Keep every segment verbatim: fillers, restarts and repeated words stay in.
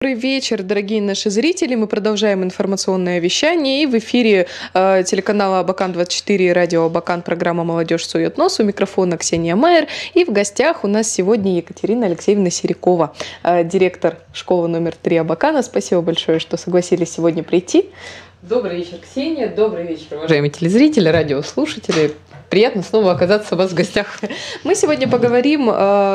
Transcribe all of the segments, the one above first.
Добрый вечер, дорогие наши зрители. Мы продолжаем информационное вещание. И в эфире э, телеканала Абакан двадцать четыре и радио Абакан программа «Молодежь сует нос». У микрофона Ксения Майер. И в гостях у нас сегодня Екатерина Алексеевна Серикова, э, директор школы номер три Абакана. Спасибо большое, что согласились сегодня прийти. Добрый вечер, Ксения. Добрый вечер, уважаемые телезрители, радиослушатели. Приятно снова оказаться у вас в гостях. Мы сегодня поговорим э,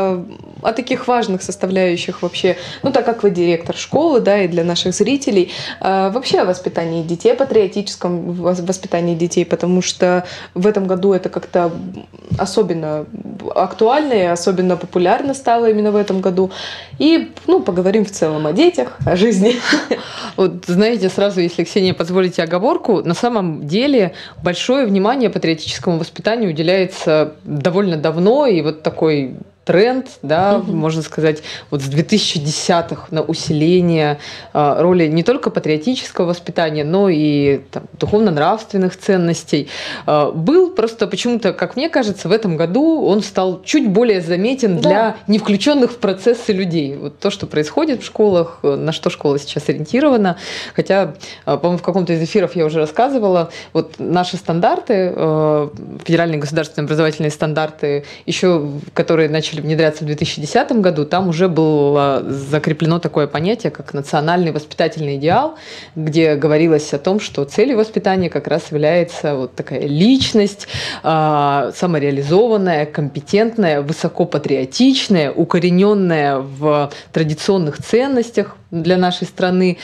о таких важных составляющих вообще, ну так как вы директор школы, да, и для наших зрителей, э, вообще о воспитании детей, о патриотическом воспитании детей, потому что в этом году это как-то особенно актуально и особенно популярно стало именно в этом году. И, ну, поговорим в целом о детях, о жизни. Вот, знаете, сразу, если, Ксения, позволите оговорку, на самом деле большое внимание патриотическому воспитанию уделяется довольно давно, и вот такой тренд, да, угу. можно сказать, вот с две тысячи десятых на усиление э, роли не только патриотического воспитания, но и там, духовно-нравственных ценностей. Э, был просто почему-то, как мне кажется, в этом году он стал чуть более заметен да. для не включенных в процессы людей. Вот то, что происходит в школах, на что школа сейчас ориентирована. Хотя, э, по-моему, в каком-то из эфиров я уже рассказывала, вот наши стандарты, э, федеральные государственные образовательные стандарты, еще которые начали внедряться в две тысячи десятом году, там уже было закреплено такое понятие, как национальный воспитательный идеал, где говорилось о том, что целью воспитания как раз является вот такая личность, самореализованная, компетентная, высокопатриотичная, укорененная в традиционных ценностях для нашей страны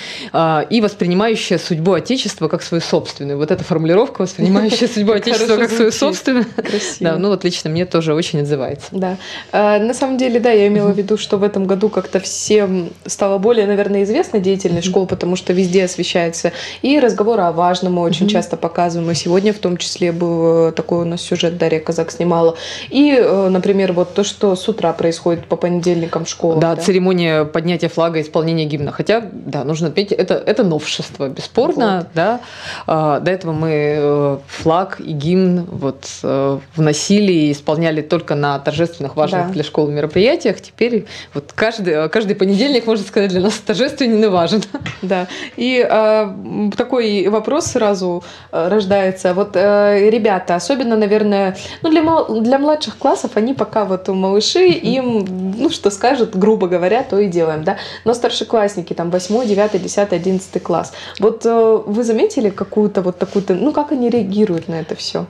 и воспринимающая судьбу Отечества как свою собственную. Вот эта формулировка, воспринимающая судьбу Отечества как свою собственную, да, ну вот лично мне тоже очень отзывается. Да. На самом деле, да, я имела в виду, что в этом году как-то всем стало более, наверное, известна деятельность школ, потому что везде освещается и разговоры о важном мы очень часто показываем. И сегодня в том числе был такой у нас сюжет, Дарья Казак снимала. И, например, вот то, что с утра происходит по понедельникам в школах. Да, да, церемония поднятия флага, исполнения гимна. Хотя, да, нужно отметить, это, это новшество, бесспорно. Вот. Да. До этого мы флаг и гимн вот, вносили и исполняли только на торжественных, важных да. для школы мероприятиях. Теперь вот каждый, каждый понедельник, можно сказать, для нас торжественен и важен. Да. И э, такой вопрос сразу рождается. Вот э, ребята, особенно, наверное, ну, для, для младших классов, они пока вот малыши, им, ну, что скажут, грубо говоря, то и делаем. Да? Но старшеклассники, там восьмой, девятый, десятый, одиннадцатый класс. Вот э, вы заметили какую-то вот такую-то, ну, как они реагируют на это все?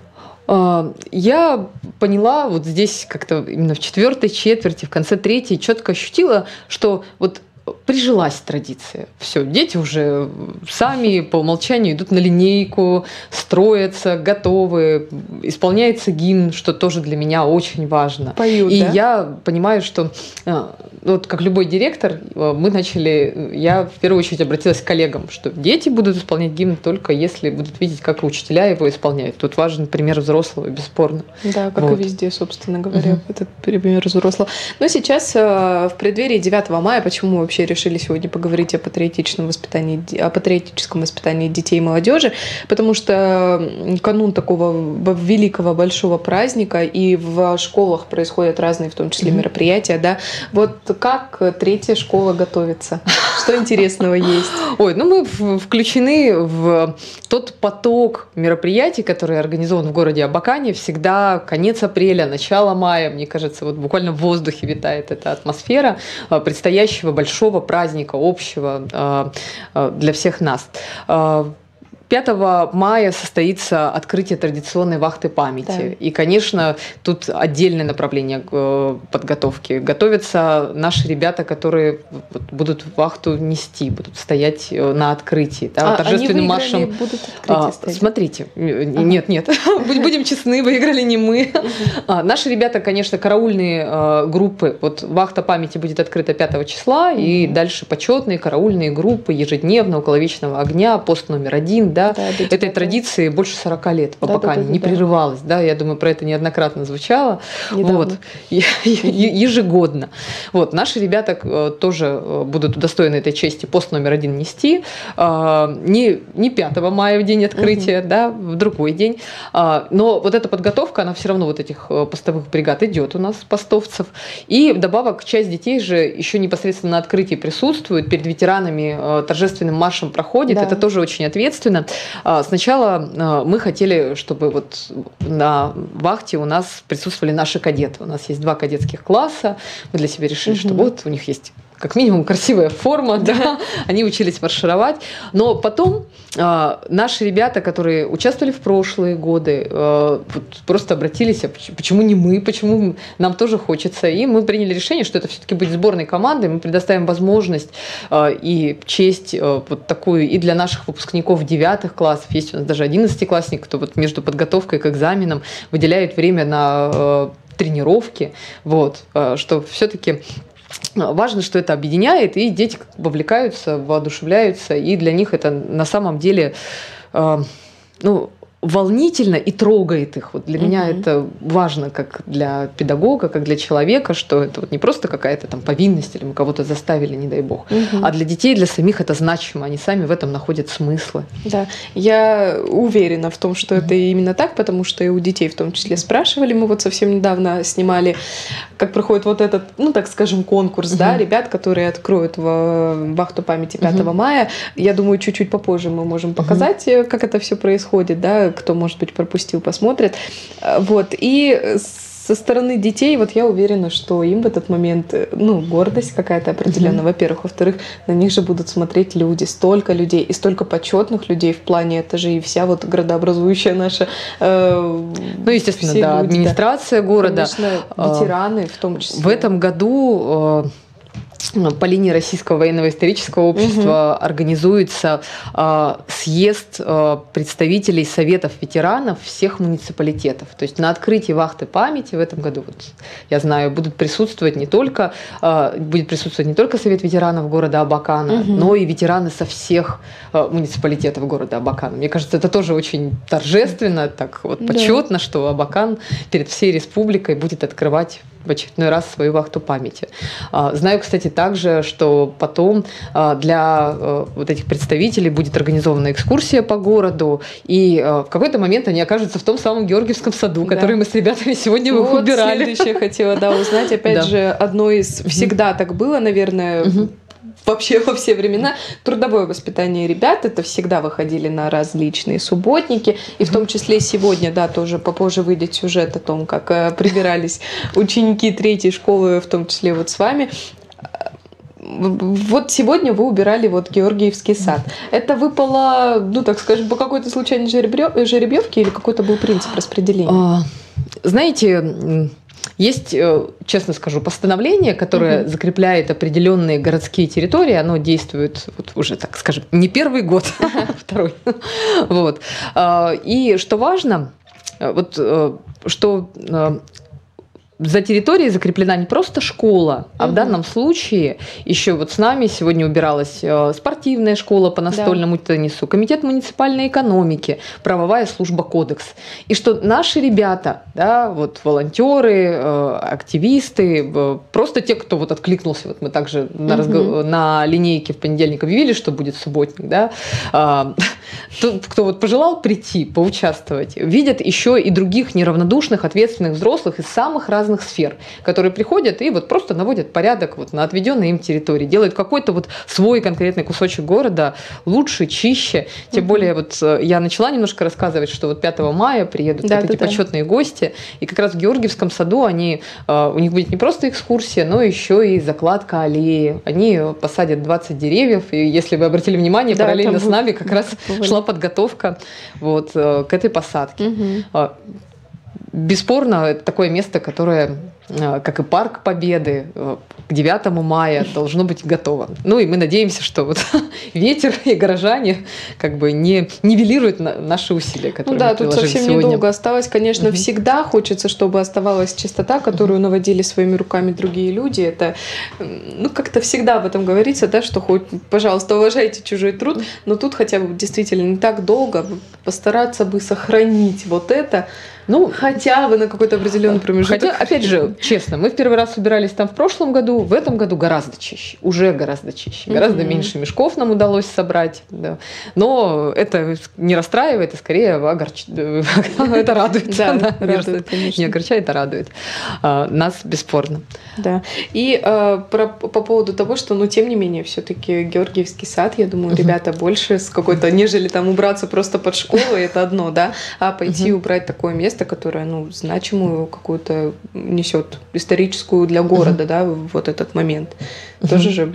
Я поняла вот здесь как-то именно в четвертой четверти, в конце третьей четко ощутила, что вот прижилась традиция. Все, дети уже сами по умолчанию идут на линейку, строятся, готовы, исполняется гимн, что тоже для меня очень важно. Поют, и да? я понимаю, что вот как любой директор, мы начали, я в первую очередь обратилась к коллегам, что дети будут исполнять гимн только если будут видеть, как учителя его исполняют. Тут важен пример взрослого, бесспорно. Да, как вот. И везде, собственно говоря, угу. этот пример взрослого. Но сейчас в преддверии девятого мая, почему вообще решили сегодня поговорить о патриотическом воспитании, о патриотическом воспитании детей и молодежи, потому что канун такого великого большого праздника, и в школах происходят разные, в том числе, мероприятия, да. Вот как третья школа готовится? Что интересного есть? Ой, ну мы включены в тот поток мероприятий, который организован в городе Абакане. Всегда конец апреля, начало мая, мне кажется, вот буквально в воздухе витает эта атмосфера предстоящего большого праздника, общего для всех нас. пятого мая состоится открытие традиционной вахты памяти. Да. И, конечно, тут отдельное направление подготовки. Готовятся наши ребята, которые будут вахту нести, будут стоять на открытии. Да, а торжественным они маршем. Будут а, смотрите, ага. нет, нет, будем честны, выиграли не мы. Наши ребята, конечно, караульные группы. Вот вахта памяти будет открыта пятого числа, и дальше почетные караульные группы ежедневно, около вечного огня, пост номер один. да, Да, до этой девятого. традиции больше сорока лет в Да, Абакане, да, да, да, не да. прерывалась, да, я думаю, про это неоднократно звучало. Недавно. Вот, е- е- ежегодно. Вот, наши ребята э, тоже э, будут удостоены этой чести пост номер один нести, э, не, не пятого мая в день открытия, да, в другой день, А, но вот эта подготовка, она все равно вот этих э, постовых бригад идет у нас, постовцев, и вдобавок часть детей же еще непосредственно на открытии присутствует, перед ветеранами э, торжественным маршем проходит, Да. это тоже очень ответственно. А, Сначала э, мы хотели, чтобы вот на вахте у нас присутствовали наши кадеты. У нас есть два кадетских класса. Мы для себя решили, Мгм. что вот у них есть как минимум красивая форма, да, они учились маршировать. Но потом э, наши ребята, которые участвовали в прошлые годы, э, вот просто обратились, а поч- почему не мы, почему нам тоже хочется. И мы приняли решение, что это все-таки будет сборной командой, мы предоставим возможность э, и честь э, вот такую и для наших выпускников девятых классов. Есть у нас даже одиннадцатиклассник, кто вот между подготовкой к экзаменам выделяет время на э, тренировки, вот, э, что все-таки важно, что это объединяет, и дети вовлекаются, воодушевляются, и для них это на самом деле э, ну, волнительно и трогает их. Вот для меня Мгм. это важно как для педагога, как для человека, что это вот не просто какая-то там повинность, или мы кого-то заставили, не дай бог, Мгм. а для детей, для самих это значимо, они сами в этом находят смыслы. Да, я уверена в том, что это именно так, потому что и у детей в том числе спрашивали. Мы вот совсем недавно снимали, как проходит вот этот, ну так скажем, конкурс, да, Мгм. ребят, которые откроют в вахту памяти пятого мая. Я думаю, чуть-чуть попозже мы можем показать, э, как это все происходит, да, кто, может быть, пропустил, посмотрит. Э, Вот, и со стороны детей, вот я уверена, что им в этот момент, э, ну, гордость какая-то определенная, во-первых. Во-вторых, на них же будут смотреть люди, столько людей, и столько почетных людей в плане, это же и вся вот градообразующая наша... э, Ну, естественно, все да, люди, администрация города. Конечно, А, ветераны в том числе. В этом году э, по линии Российского военного исторического общества организуется э, съезд э, представителей советов ветеранов всех муниципалитетов. То есть на открытии вахты памяти в этом году, вот, я знаю, будут присутствовать не только, э, будет присутствовать не только совет ветеранов города Абакана, Мгм. но и ветераны со всех э, муниципалитетов города Абакана. Мне кажется, это тоже очень торжественно, так вот Да. почетно, что Абакан перед всей республикой будет открывать в очередной раз свою вахту памяти. А, Знаю, кстати, также, что потом а, для а, вот этих представителей будет организована экскурсия по городу, и а, в какой-то момент они окажутся в том самом Георгиевском саду, Да. который мы с ребятами сегодня Вот убирали. следующее хотела, да, узнать. Опять Да. же, одно из... Всегда так было, наверное, Мгм. вообще во все времена. Трудовое воспитание ребят, это всегда выходили на различные субботники, и в том числе сегодня, да, тоже попозже выйдет сюжет о том, как э, прибирались ученики третьей школы, в том числе вот с вами. Вот сегодня вы убирали вот Георгиевский сад. Это выпало, ну так скажем, по какой-то случайной жеребьё- жеребьевке или какой-то был принцип распределения? А, Знаете, м, есть, э, честно скажу, постановление, которое Мгм. закрепляет определенные городские территории. Оно действует вот уже, так скажем, не первый год, второй. Вот. А, И что важно, э, вот э, что э, за территорией закреплена не просто школа, а в Мгм. данном случае еще вот с нами сегодня убиралась э, спортивная школа по настольному теннису, комитет муниципальной экономики, правовая служба кодекс. И что наши ребята, да, вот волонтеры, э, активисты, э, просто те, кто вот откликнулся, вот мы также на, Мгм. разго- на линейке в понедельник объявили, что будет субботник, да, а, тот, кто вот пожелал прийти, поучаствовать, видят еще и других неравнодушных, ответственных взрослых из самых разных сфер, которые приходят и вот просто наводят порядок вот на отведенной им территории, делают какой-то вот свой конкретный кусочек города лучше, чище. Тем Мгм. более вот э, я начала немножко рассказывать, что вот пятого мая приедут Да, вот эти да, да. почетные гости, и как раз в Георгиевском саду они, э, у них будет не просто экскурсия, но еще и закладка аллеи. Они посадят двадцать деревьев, и если вы обратили внимание, Да, параллельно там с был- нами как раз бывали. шла подготовка вот э, к этой посадке. Мгм. А, Бесспорно, это такое место, которое как и Парк Победы, к девятому мая должно быть готово. Ну и мы надеемся, что вот ветер и горожане как бы не нивелируют наши усилия, которые ну да, мы тут приложили совсем сегодня. недолго осталось. Конечно, угу. всегда хочется, чтобы оставалась чистота, которую угу. наводили своими руками другие люди. Это, ну, как-то всегда об этом говорится, да, что хоть, пожалуйста, уважайте чужой труд, но тут хотя бы действительно не так долго постараться бы сохранить вот это. Ну, хотя бы на какой-то определенный промежуток. Хотя, опять же, честно, мы в первый раз убирались там в прошлом году, в этом году гораздо чище, уже гораздо чище, гораздо mm-hmm. меньше мешков нам удалось собрать. Да. Но это не расстраивает, а скорее огорчает. Это радует. Да, радует, конечно. Не огорчает, а радует. Нас бесспорно. Да. И по поводу того, что, ну, тем не менее, все-таки Георгиевский сад, я думаю, ребята больше с какой-то, нежели там убраться просто под школу, это одно, да, а пойти убрать такое место, которое, ну, значимую какую-то несет историческую для города, uh-huh. да, вот этот момент. Uh-huh. Тоже же...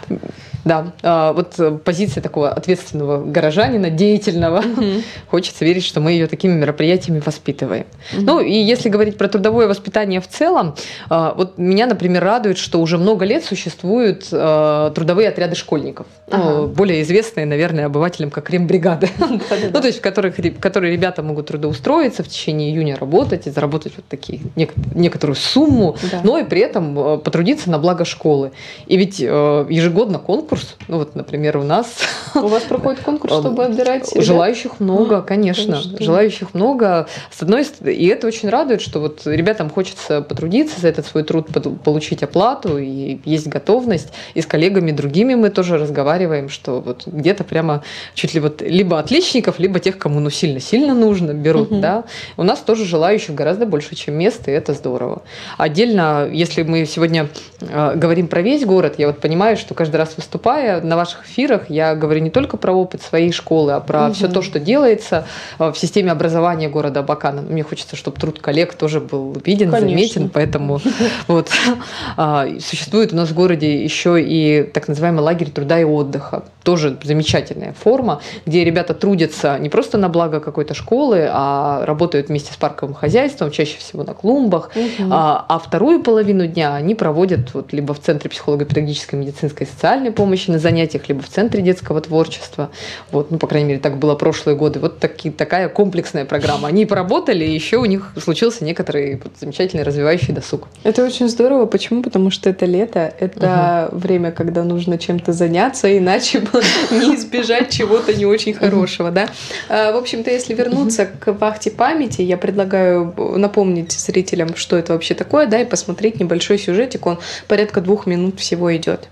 Да, вот позиция такого ответственного горожанина, деятельного. Uh-huh. Хочется верить, что мы ее такими мероприятиями воспитываем. Uh-huh. Ну, и если говорить про трудовое воспитание в целом, вот меня, например, радует, что уже много лет существуют трудовые отряды школьников. Uh-huh. Более известные, наверное, обывателям как рембригады. Ну, то есть в которых, в которые ребята могут трудоустроиться в течение июня, работать и заработать вот такие, некоторую сумму, да. но и при этом потрудиться на благо школы. И ведь ежегодно конкурс, ну вот, например, у нас... У вас проходит конкурс, чтобы отбирать? Желающих много, конечно. конечно. Желающих много. С одной стороны, и это очень радует, что вот ребятам хочется потрудиться, за этот свой труд получить оплату, и есть готовность. И с коллегами другими мы тоже разговариваем, что вот где-то прямо чуть ли вот либо отличников, либо тех, кому ну сильно-сильно нужно, берут, угу. да. У нас тоже желающих гораздо больше, чем мест, и это здорово. Отдельно, если мы сегодня э, говорим про весь город, я вот понимаю, что каждый раз выступая на ваших эфирах, я говорю не только про опыт своей школы, а про угу. все то, что делается в системе образования города Абакана. Мне хочется, чтобы труд коллег тоже был виден, конечно. Заметен, поэтому вот существует у нас в городе еще и так называемый лагерь труда и отдыха. Тоже замечательная форма, где ребята трудятся не просто на благо какой-то школы, а работают вместе с парковым хозяйством, чаще всего на клумбах. Угу. А, а вторую половину дня они проводят вот либо в Центре психолого-педагогической, медицинской и социальной помощи на занятиях, либо в Центре детского творчества. Вот, ну, по крайней мере, так было прошлые годы. Вот таки, такая комплексная программа. Они поработали, и еще у них случился некоторый вот, замечательный развивающий досуг. Это очень здорово. Почему? Потому что это лето, это угу. время, когда нужно чем-то заняться, иначе не избежать чего-то не очень хорошего, да. В общем-то, если вернуться к вахте памяти, я предлагаю напомнить зрителям, что это вообще такое, да, и посмотреть небольшой сюжетик, он порядка двух минут всего идет.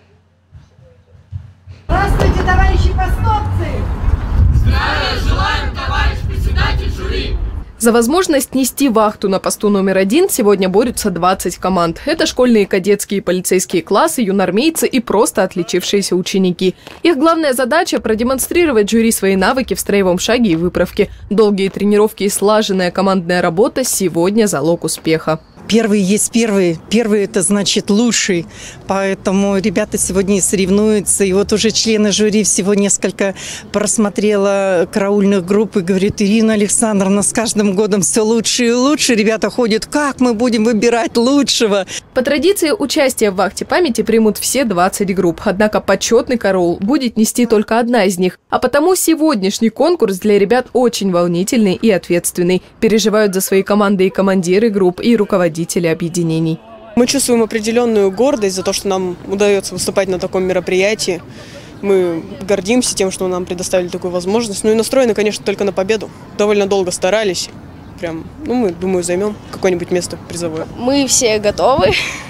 Здравствуйте, товарищи постовцы! Здравия желаем, товарищ председатель жюри! За возможность нести вахту на посту номер один сегодня борются двадцать команд. Это школьные, кадетские и полицейские классы, юнармейцы и просто отличившиеся ученики. Их главная задача – продемонстрировать жюри свои навыки в строевом шаге и выправке. Долгие тренировки и слаженная командная работа сегодня залог успеха. Первый есть первый. Первый – это значит лучший. Поэтому ребята сегодня соревнуются. И вот уже члены жюри всего несколько просмотрела караульных групп и говорит: Ирина Александровна, с каждым годом все лучше и лучше. Ребята ходят, как мы будем выбирать лучшего? По традиции участие в вахте памяти примут все двадцать групп. Однако почетный караул будет нести только одна из них. А потому сегодняшний конкурс для ребят очень волнительный и ответственный. Переживают за свои команды и командиры групп, и руководители объединений. Мы чувствуем определенную гордость за то, что нам удается выступать на таком мероприятии. Мы гордимся тем, что нам предоставили такую возможность. Ну и настроены, конечно, только на победу. Довольно долго старались. Прям, ну, мы, думаю, займем какое-нибудь место призовое. Мы все готовы.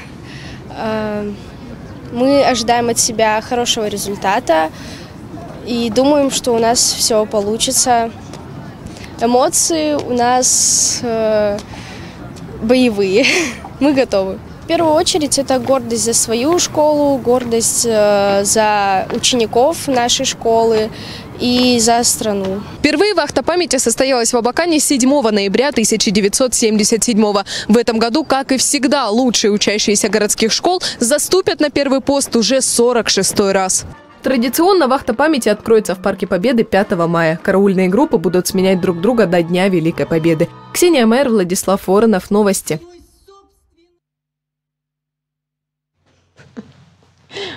Мы ожидаем от себя хорошего результата. И думаем, что у нас все получится. Эмоции у нас боевые. Мы готовы. В первую очередь это гордость за свою школу, гордость э, за учеников нашей школы и за страну. Впервые вахта памяти состоялась в Абакане седьмого ноября тысяча девятьсот семьдесят седьмого. В этом году, как и всегда, лучшие учащиеся городских школ заступят на первый пост уже сорок шестой раз. Традиционно вахта памяти откроется в Парке Победы пятого мая. Караульные группы будут сменять друг друга до Дня Великой Победы. Ксения Майер, Владислав Воронов. Новости.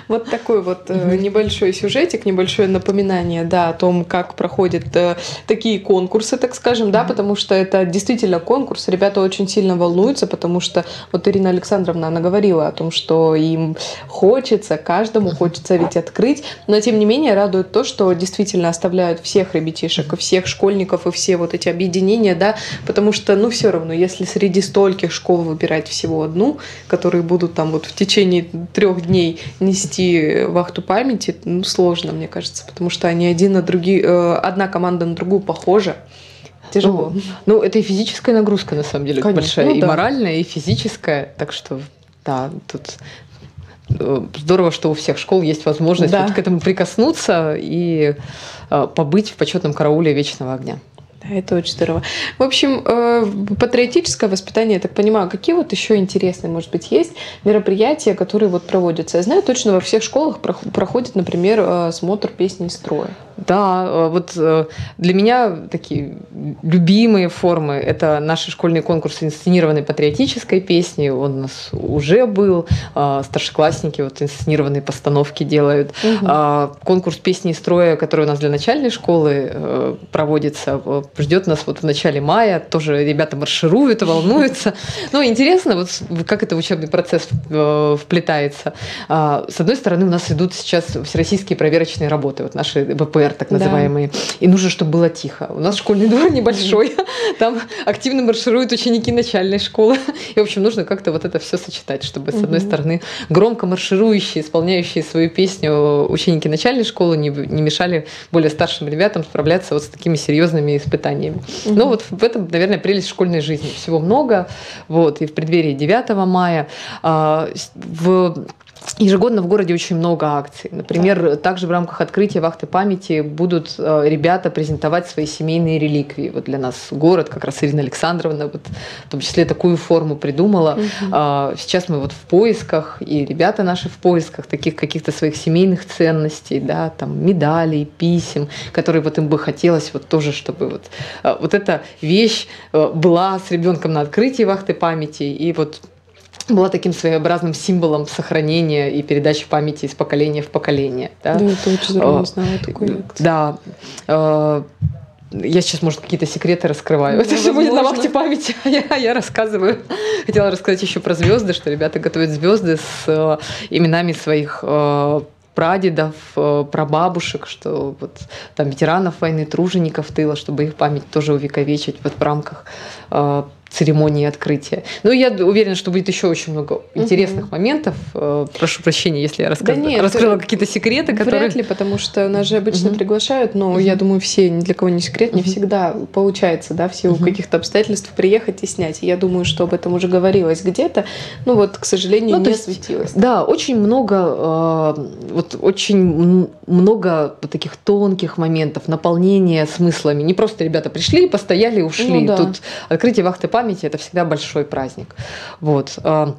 Вот такой вот небольшой сюжетик, небольшое напоминание, да, о том, как проходят такие конкурсы, так скажем, да, потому что это действительно конкурс, ребята очень сильно волнуются, потому что вот Ирина Александровна, она говорила о том, что им хочется, каждому хочется ведь открыть, но тем не менее радует то, что действительно оставляют всех ребятишек, и всех школьников, и все вот эти объединения, да, потому что, ну, все равно, если среди стольких школ выбирать всего одну, которые будут там вот в течение трех дней нести вахту памяти, ну, сложно, мне кажется, потому что они один на другие, э, одна команда на другую похожа. Тяжело. Ну, ну, это и физическая нагрузка, на самом деле, Конечно, большая, ну, и да. моральная, и физическая, так что, да, тут здорово, что у всех школ есть возможность Да. вот к этому прикоснуться и э, побыть в почетном карауле Вечного огня. Да, это очень здорово. В общем, э, патриотическое воспитание, я так понимаю, какие вот еще интересные, может быть, есть мероприятия, которые вот проводятся? Я знаю, точно во всех школах прох- проходит, например, э, смотр песни из строя. Да, э, вот э, для меня такие любимые формы – это наши школьные конкурсы инсценированной патриотической песни. Он у нас уже был. Э, старшеклассники вот инсценированные постановки делают. Угу. Э, конкурс песни из строя, который у нас для начальной школы э, проводится, ждет нас вот в начале мая. Тоже ребята маршируют, волнуются. Ну, интересно, вот как это в учебный процесс э, вплетается. Э, с одной стороны, у нас идут сейчас всероссийские проверочные работы, вот наши вэ пэ эр, так называемые. Да. И нужно, чтобы было тихо. У нас школьный двор небольшой, там активно маршируют ученики начальной школы. И, в общем, нужно как-то вот это все сочетать, чтобы, с одной стороны, громко марширующие, исполняющие свою песню ученики начальной школы не, не мешали более старшим ребятам справляться вот с такими серьезными испытаниями. Угу. Но вот в этом, наверное, прелесть школьной жизни. Всего много. Вот, и в преддверии девятого мая в ежегодно в городе очень много акций. Например, да. также в рамках открытия вахты памяти будут э, ребята презентовать свои семейные реликвии. Вот для нас город, как раз Ирина Александровна, вот, в том числе такую форму придумала. Угу. Э, сейчас мы вот в поисках, и ребята наши в поисках таких каких-то своих семейных ценностей, да, там, медалей, писем, которые вот им бы хотелось вот тоже, чтобы вот, э, вот эта вещь э, была с ребенком на открытии вахты памяти, и вот была таким своеобразным символом сохранения и передачи памяти из поколения в поколение. Да, да это очень здорово, не знала такой. Да. Я сейчас, может, какие-то секреты раскрываю. Ну, это все будет на вахте памяти, а я, я рассказываю. Хотела рассказать еще про звезды, что ребята готовят звезды с э, именами своих э, прадедов, э, прабабушек, что вот там ветеранов войны, тружеников тыла, чтобы их память тоже увековечить вот в рамках э, церемонии открытия. Ну, я уверена, что будет еще очень много интересных угу. моментов. Прошу прощения, если я рассказ... да нет, раскрыла какие-то секреты, которые... Вряд ли, потому что нас же обычно угу. приглашают, но угу. я думаю, все, ни для кого не секрет, не угу. всегда получается, да, в силу угу. каких-то обстоятельств приехать и снять. Я думаю, что об этом уже говорилось где-то, но вот, к сожалению, ну, не осветилось. Да, очень много, вот очень много вот таких тонких моментов, наполнения смыслами. Не просто ребята пришли, постояли, ушли. Ну, да. Тут открытие вахты памяти памяти это всегда большой праздник. Вот.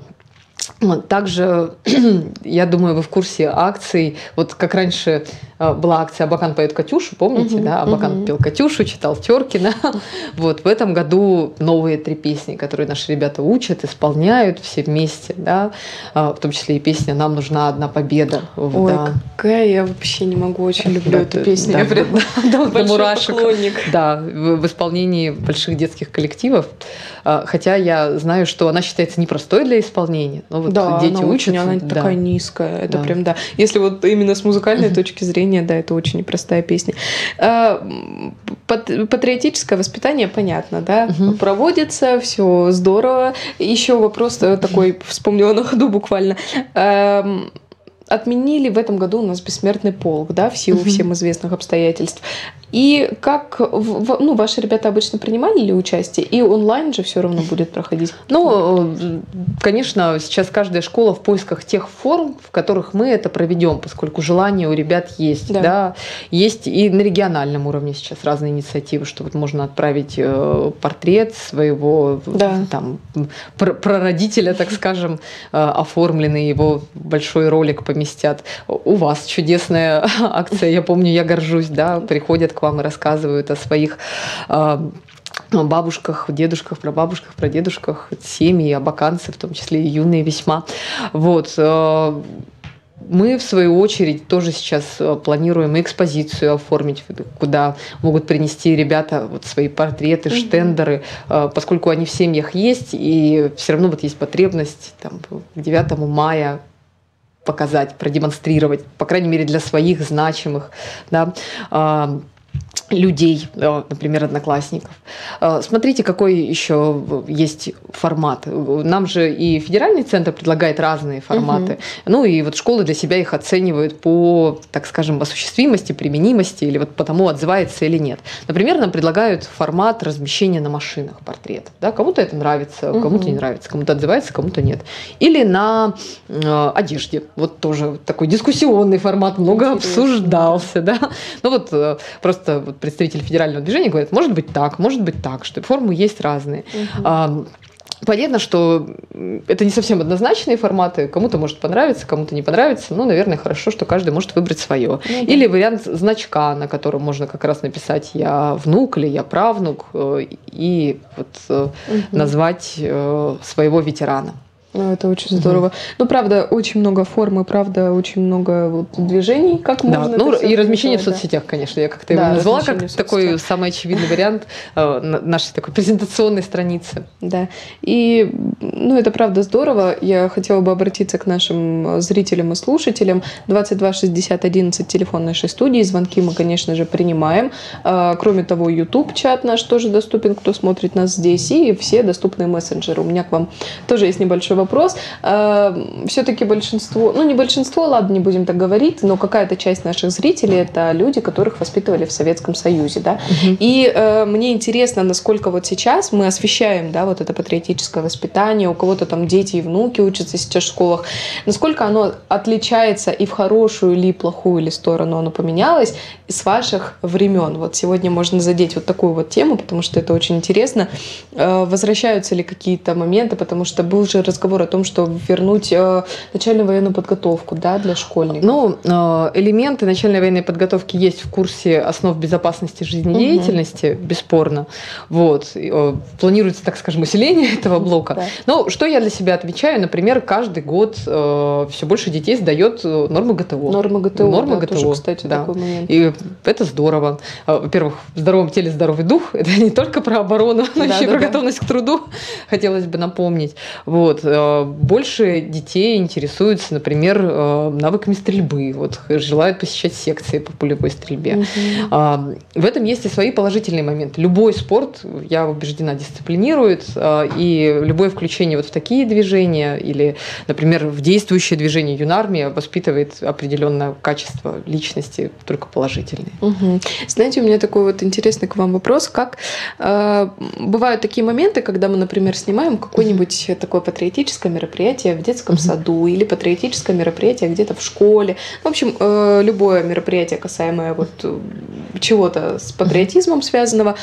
Также, я думаю, вы в курсе акций. Вот как раньше была акция «Абакан поет Катюшу», помните, uh-huh, да? Абакан uh-huh. пел Катюшу, читал Теркина. Вот в этом году новые три песни, которые наши ребята учат, исполняют все вместе, да? В том числе и песня «Нам нужна одна победа». Ой, да. какая я вообще не могу, очень люблю да, эту песню. Да, я прям да, большой мурашек. поклонник. Да, в, в исполнении больших детских коллективов. Хотя я знаю, что она считается непростой для исполнения. Но вот да, дети она учатся. Очень, она да. такая низкая. Это да. прям, да. Если вот именно с музыкальной uh-huh. точки зрения, да, это очень непростая песня. Патриотическое воспитание, понятно, да, uh-huh. проводится, все здорово. Еще вопрос такой, вспомнила на ходу буквально. Отменили в этом году у нас бессмертный полк, да, в силу uh-huh. всем известных обстоятельств. И как, ну, ваши ребята обычно принимали ли участие? И онлайн же все равно будет проходить? Ну, конечно, сейчас каждая школа в поисках тех форм, в которых мы это проведем, поскольку желание у ребят есть. Да. Да? Есть и на региональном уровне сейчас разные инициативы, что вот можно отправить портрет своего да. там, прародителя, так скажем, оформленный, его большой ролик поместят. У вас чудесная акция, я помню, я горжусь, да, приходят к вам и рассказывают о своих э, бабушках, дедушках, прабабушках, прадедушках, семьи, абаканцы, в том числе и юные весьма. Вот. Э, Мы, в свою очередь, тоже сейчас планируем экспозицию оформить, куда могут принести ребята вот свои портреты, mm-hmm. штендеры, поскольку они в семьях есть, и все равно вот есть потребность там, к девятому мая показать, продемонстрировать, по крайней мере, для своих значимых, да, людей, например, одноклассников. Смотрите, какой еще есть формат. Нам же и федеральный центр предлагает разные форматы. Угу. Ну и вот школы для себя их оценивают по, так скажем, осуществимости, применимости, или вот по тому, отзывается или нет. Например, нам предлагают формат размещения на машинах портретов. Да? Кому-то это нравится, угу. кому-то не нравится, кому-то отзывается, кому-то нет. Или на э, одежде. Вот тоже такой дискуссионный формат, много Интересно. обсуждался. Да? Ну вот э, просто вот представители федерального движения говорят, может быть так, может быть так, что формы есть разные. Угу. Понятно, что это не совсем однозначные форматы. Кому-то может понравиться, кому-то не понравится. Ну, наверное, хорошо, что каждый может выбрать свое. Ну, да. Или вариант значка, на котором можно как раз написать «я внук» или «я правнук» и вот угу. назвать своего ветерана. Ну, это очень здорово. Угу. Ну, правда, очень много форм и, правда, очень много вот движений. Как да. можно ну, это и размещение да. в соцсетях, конечно. Я как-то да, его назвала как такой самый очевидный вариант нашей такой презентационной страницы. Да. И, ну, это, правда, здорово. Я хотела бы обратиться к нашим зрителям и слушателям. двадцать два шестьдесят одиннадцать, телефон нашей студии. Звонки мы, конечно же, принимаем. Кроме того, YouTube-чат наш тоже доступен, кто смотрит нас здесь. И все доступные мессенджеры. У меня к вам тоже есть небольшой вопрос. Все-таки большинство, ну не большинство, ладно, не будем так говорить, но какая-то часть наших зрителей это люди, которых воспитывали в Советском Союзе, да. Угу. И э, мне интересно, насколько вот сейчас мы освещаем, да, вот это патриотическое воспитание, у кого-то там дети и внуки учатся сейчас в школах, насколько оно отличается и в хорошую или плохую или сторону оно поменялось с ваших времен. Вот сегодня можно задеть вот такую вот тему, потому что это очень интересно. Э, возвращаются ли какие-то моменты, потому что был же разговор о том, что вернуть э, начальную военную подготовку, да, для школьников. Ну, э, элементы начальной военной подготовки есть в курсе основ безопасности жизнедеятельности, угу. бесспорно. Вот. И, э, планируется, так скажем, усиление этого блока. Да. Но что я для себя отвечаю? Например, каждый год э, все больше детей сдает нормы ГТО. Нормы ГТО, нормы да, ГТО. Тоже, кстати, да. такой момент. И это здорово. Во-первых, в здоровом теле здоровый дух. Это не только про оборону, но да, еще и да, про да. готовность к труду. Хотелось бы напомнить. Вот. Больше детей интересуются, например, навыками стрельбы, вот, желают посещать секции по пулевой стрельбе. Угу. В этом есть и свои положительные моменты. Любой спорт, я убеждена, дисциплинирует, и любое включение вот в такие движения или, например, в действующее движение юнармия воспитывает определенное качество личности, только положительные. Угу. Знаете, у меня такой вот интересный к вам вопрос, как э, бывают такие моменты, когда мы, например, снимаем какое-нибудь угу. такое патриотическое мероприятие в детском угу. саду или патриотическое мероприятие где-то в школе. В общем, э, любое мероприятие, касаемое вот чего-то с патриотизмом связанного,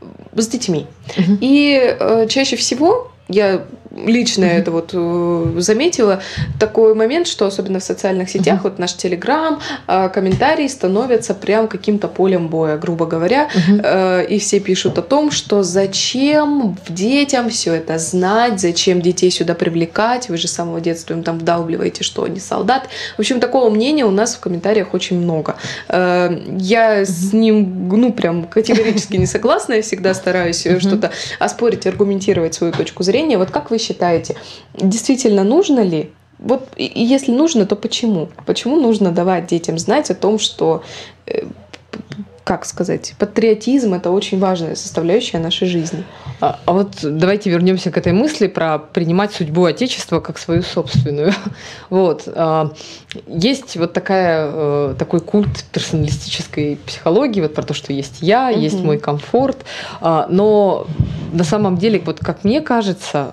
с детьми. Угу. И э, чаще всего я лично mm-hmm. это вот э, заметила, такой момент, что особенно в социальных сетях, mm-hmm. вот наш Телеграм, э, комментарии становятся прям каким-то полем боя, грубо говоря, mm-hmm. э, и все пишут о том, что зачем детям все это знать, зачем детей сюда привлекать, вы же с самого детства им там вдалбливаете, что они солдаты. В общем, такого мнения у нас в комментариях очень много. Э, я mm-hmm. с ним, ну, прям категорически не согласна, я всегда стараюсь mm-hmm. что-то оспорить, аргументировать свою точку зрения. Вот как вы считаете, действительно нужно ли? Вот и если нужно, то почему? Почему нужно давать детям знать о том, что, как сказать, патриотизм – это очень важная составляющая нашей жизни? А, а вот давайте вернемся к этой мысли про принимать судьбу Отечества как свою собственную. Вот. Есть вот такая, такой культ персоналистической психологии, вот про то, что есть я, угу. есть мой комфорт, но на самом деле, вот как мне кажется,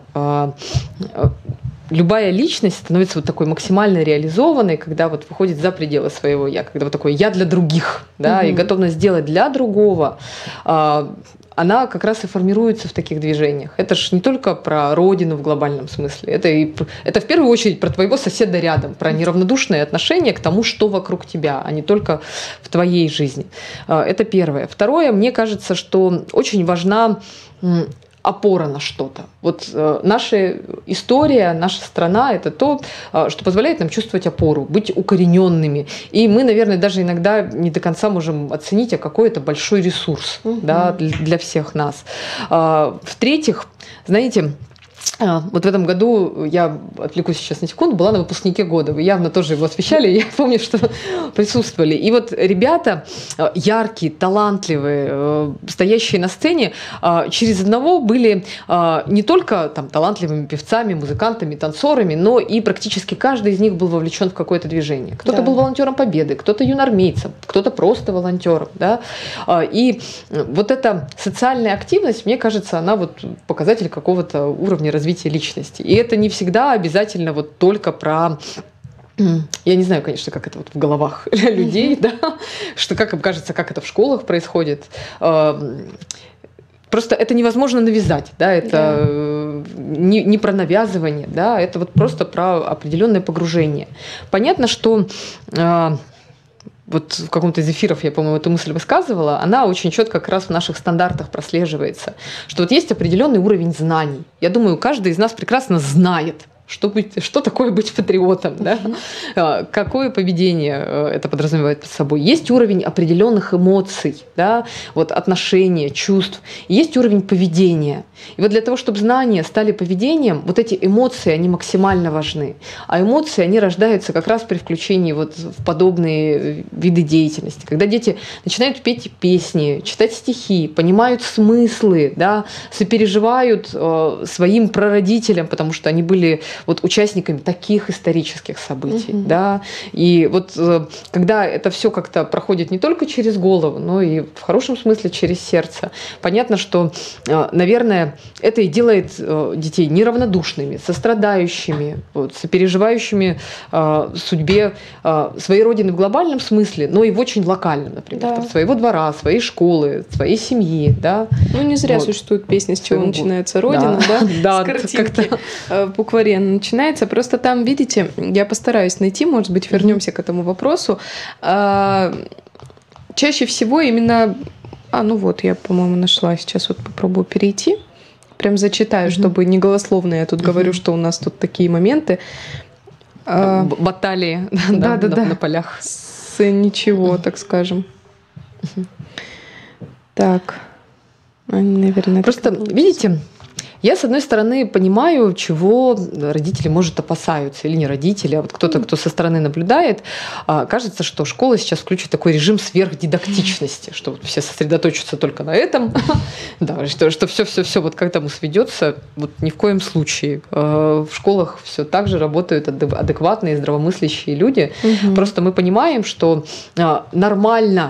любая личность становится вот такой максимально реализованной, когда вот выходит за пределы своего «я», когда вот такое «я для других», да, угу. и готовность сделать для другого, она как раз и формируется в таких движениях. Это ж не только про родину в глобальном смысле, это, и, это в первую очередь про твоего соседа рядом, про неравнодушное отношение к тому, что вокруг тебя, а не только в твоей жизни. Это первое. Второе, мне кажется, что очень важна опора на что-то. Вот э, наша история, наша страна – это то, э, что позволяет нам чувствовать опору, быть укорененными. И мы, наверное, даже иногда не до конца можем оценить, а какой это большой ресурс угу. да, для, для всех нас. Э, в-третьих, знаете, вот в этом году, я отвлекусь сейчас на секунду, была на выпускнике года. Вы явно тоже его освещали, я помню, что присутствовали. И вот ребята яркие, талантливые, стоящие на сцене, через одного были не только там, талантливыми певцами, музыкантами, танцорами, но и практически каждый из них был вовлечен в какое-то движение. Кто-то да. был волонтером Победы, кто-то юнармейцем, кто-то просто волонтером. Да? И вот эта социальная активность, мне кажется, она вот показатель какого-то уровня развития личности. И это не всегда обязательно вот только про... Я не знаю, конечно, как это вот в головах людей, да, что, как им кажется, как это в школах происходит. Просто это невозможно навязать, да, это yeah. не, не про навязывание, да, это вот просто про определенное погружение. Понятно, что... Вот в каком-то из эфиров я, по-моему, эту мысль высказывала, она очень четко как раз в наших стандартах прослеживается, что вот есть определенный уровень знаний. Я думаю, каждый из нас прекрасно знает, что, быть, что такое быть патриотом, да? uh-huh. какое поведение это подразумевает под собой. Есть уровень определенных эмоций, да? Вот отношения, чувств, есть уровень поведения. И вот для того, чтобы знания стали поведением, вот эти эмоции, они максимально важны. А эмоции, они рождаются как раз при включении вот в подобные виды деятельности. Когда дети начинают петь песни, читать стихи, понимают смыслы, да? Сопереживают э, своим прародителям, потому что они были вот участниками таких исторических событий, mm-hmm. да, и вот когда это все как-то проходит не только через голову, но и в хорошем смысле через сердце, понятно, что, наверное, это и делает детей неравнодушными, сострадающими, вот, сопереживающими э, судьбе э, своей родины в глобальном смысле, но и в очень локальном, например, да. там, своего двора, своей школы, своей семьи, да. Ну не зря вот. Существует песня «С чего начинается Родина», да, да? да с картинки в букваре начинается. Просто там, видите, я постараюсь найти, может быть, вернемся к этому вопросу. Чаще всего именно... А, ну вот, я, по-моему, нашла. Сейчас вот попробую перейти. Прям зачитаю, mm-hmm. чтобы не голословно я тут mm-hmm. говорю, что у нас тут такие моменты. Баталии да, да, да, на, на полях. С ничего, mm-hmm. так скажем. Mm-hmm. Так. Они, наверное, просто, видите... Я, с одной стороны, понимаю, чего родители, может, опасаются, или не родители, а вот кто-то, кто со стороны наблюдает. Кажется, что школа сейчас включит такой режим сверхдидактичности, что вот все сосредоточатся только на этом, да, что, что все-все-все вот к этому сведется, вот ни в коем случае. В школах все так же работают адекватные, здравомыслящие люди. Угу. Просто мы понимаем, что нормально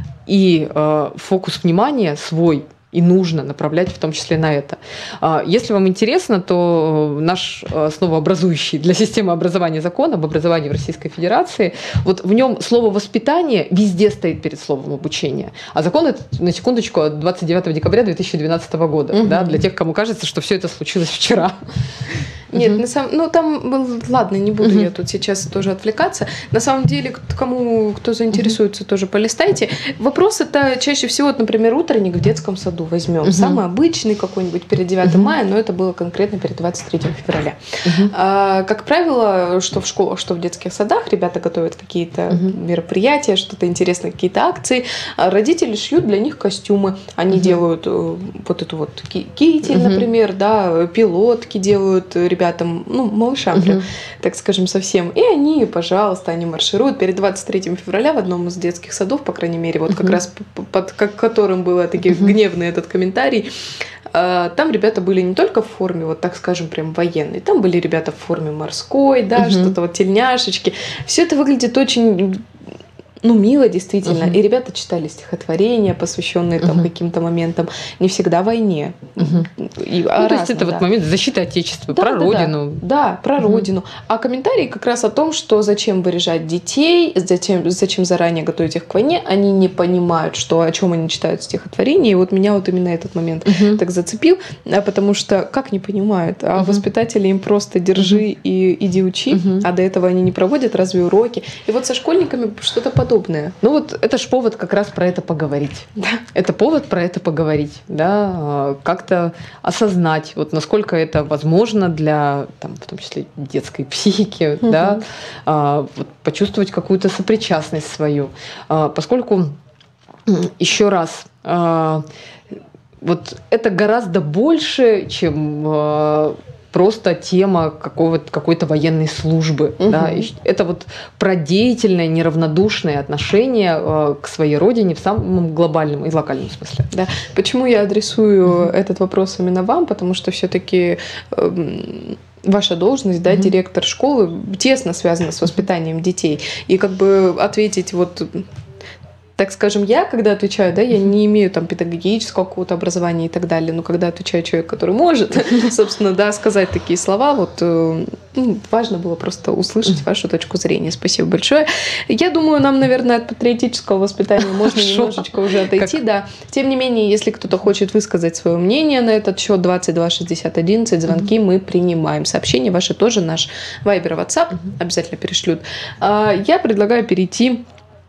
и фокус внимания свой и нужно направлять в том числе на это. Если вам интересно, то наш основообразующий для системы образования закон об образовании в Российской Федерации, вот в нем слово «воспитание» везде стоит перед словом «обучение». А закон это, на секундочку, от двадцать девятого декабря две тысячи двенадцатого года, угу. да, для тех, кому кажется, что все это случилось вчера. Нет, угу. на самом, ну там, ладно, не буду угу. я тут сейчас тоже отвлекаться. На самом деле, кому, кто заинтересуется, угу. тоже полистайте. Вопрос это чаще всего, вот, например, утренник в детском саду возьмем. Угу. Самый обычный какой-нибудь перед девятым угу. мая, но это было конкретно перед двадцать третьим февраля. Угу. А, как правило, что в школах, что в детских садах, ребята готовят какие-то угу. мероприятия, что-то интересное, какие-то акции. А родители шьют для них костюмы. Они угу. делают вот эту вот китель, угу. например, да, пилотки делают ребятам, ну, малышам, uh-huh. прям, так скажем, совсем. И они, пожалуйста, они маршируют перед двадцать третьим февраля в одном из детских садов, по крайней мере, вот uh-huh. как раз под как, которым был такой uh-huh. гневный этот комментарий. Там ребята были не только в форме, вот так скажем, прям военной, там были ребята в форме морской, да, uh-huh. что-то вот тельняшечки. Все это выглядит очень... Ну, мило, действительно. Uh-huh. И ребята читали стихотворения, посвященные там uh-huh. каким-то моментам, не всегда войне. Uh-huh. И, ну, разно, то есть это да. вот момент защиты Отечества, да, про да, родину. Да, да про uh-huh. родину. А комментарии как раз о том, что зачем выряжать детей, зачем, зачем заранее готовить их к войне, они не понимают, что, о чем они читают стихотворения. И вот меня вот именно этот момент uh-huh. так зацепил, потому что как не понимают? А uh-huh. воспитатели им просто держи uh-huh. и иди учи, uh-huh. а до этого они не проводят разве уроки. И вот со школьниками что-то подобное подобное. Ну вот это ж повод как раз про это поговорить. Да. Это повод про это поговорить, да, как-то осознать, вот насколько это возможно для, там, в том числе, детской психики, угу. да, а, вот, почувствовать какую-то сопричастность свою. А, поскольку, еще раз, а, вот это гораздо больше, чем а, просто тема какого-то, какой-то военной службы. Угу. Да? Это вот про деятельное, неравнодушное отношение э, к своей родине в самом глобальном и локальном смысле. Да. Почему я адресую угу. этот вопрос именно вам? Потому что все-таки э, ваша должность, да, угу. директор школы, тесно связана с воспитанием детей. И как бы ответить вот... Так скажем, я, когда отвечаю, да, я не имею там педагогического какого-то образования и так далее, но когда отвечаю человек, который может, собственно, да, сказать такие слова, вот ну, важно было просто услышать вашу точку зрения. Спасибо большое. Я думаю, нам, наверное, от патриотического воспитания можно немножечко уже отойти, да. Тем не менее, если кто-то хочет высказать свое мнение на этот счет, двадцать два шестьдесят одиннадцать, звонки мы принимаем. Сообщения ваши тоже, наш Вайбер, WhatsApp обязательно перешлют. Я предлагаю перейти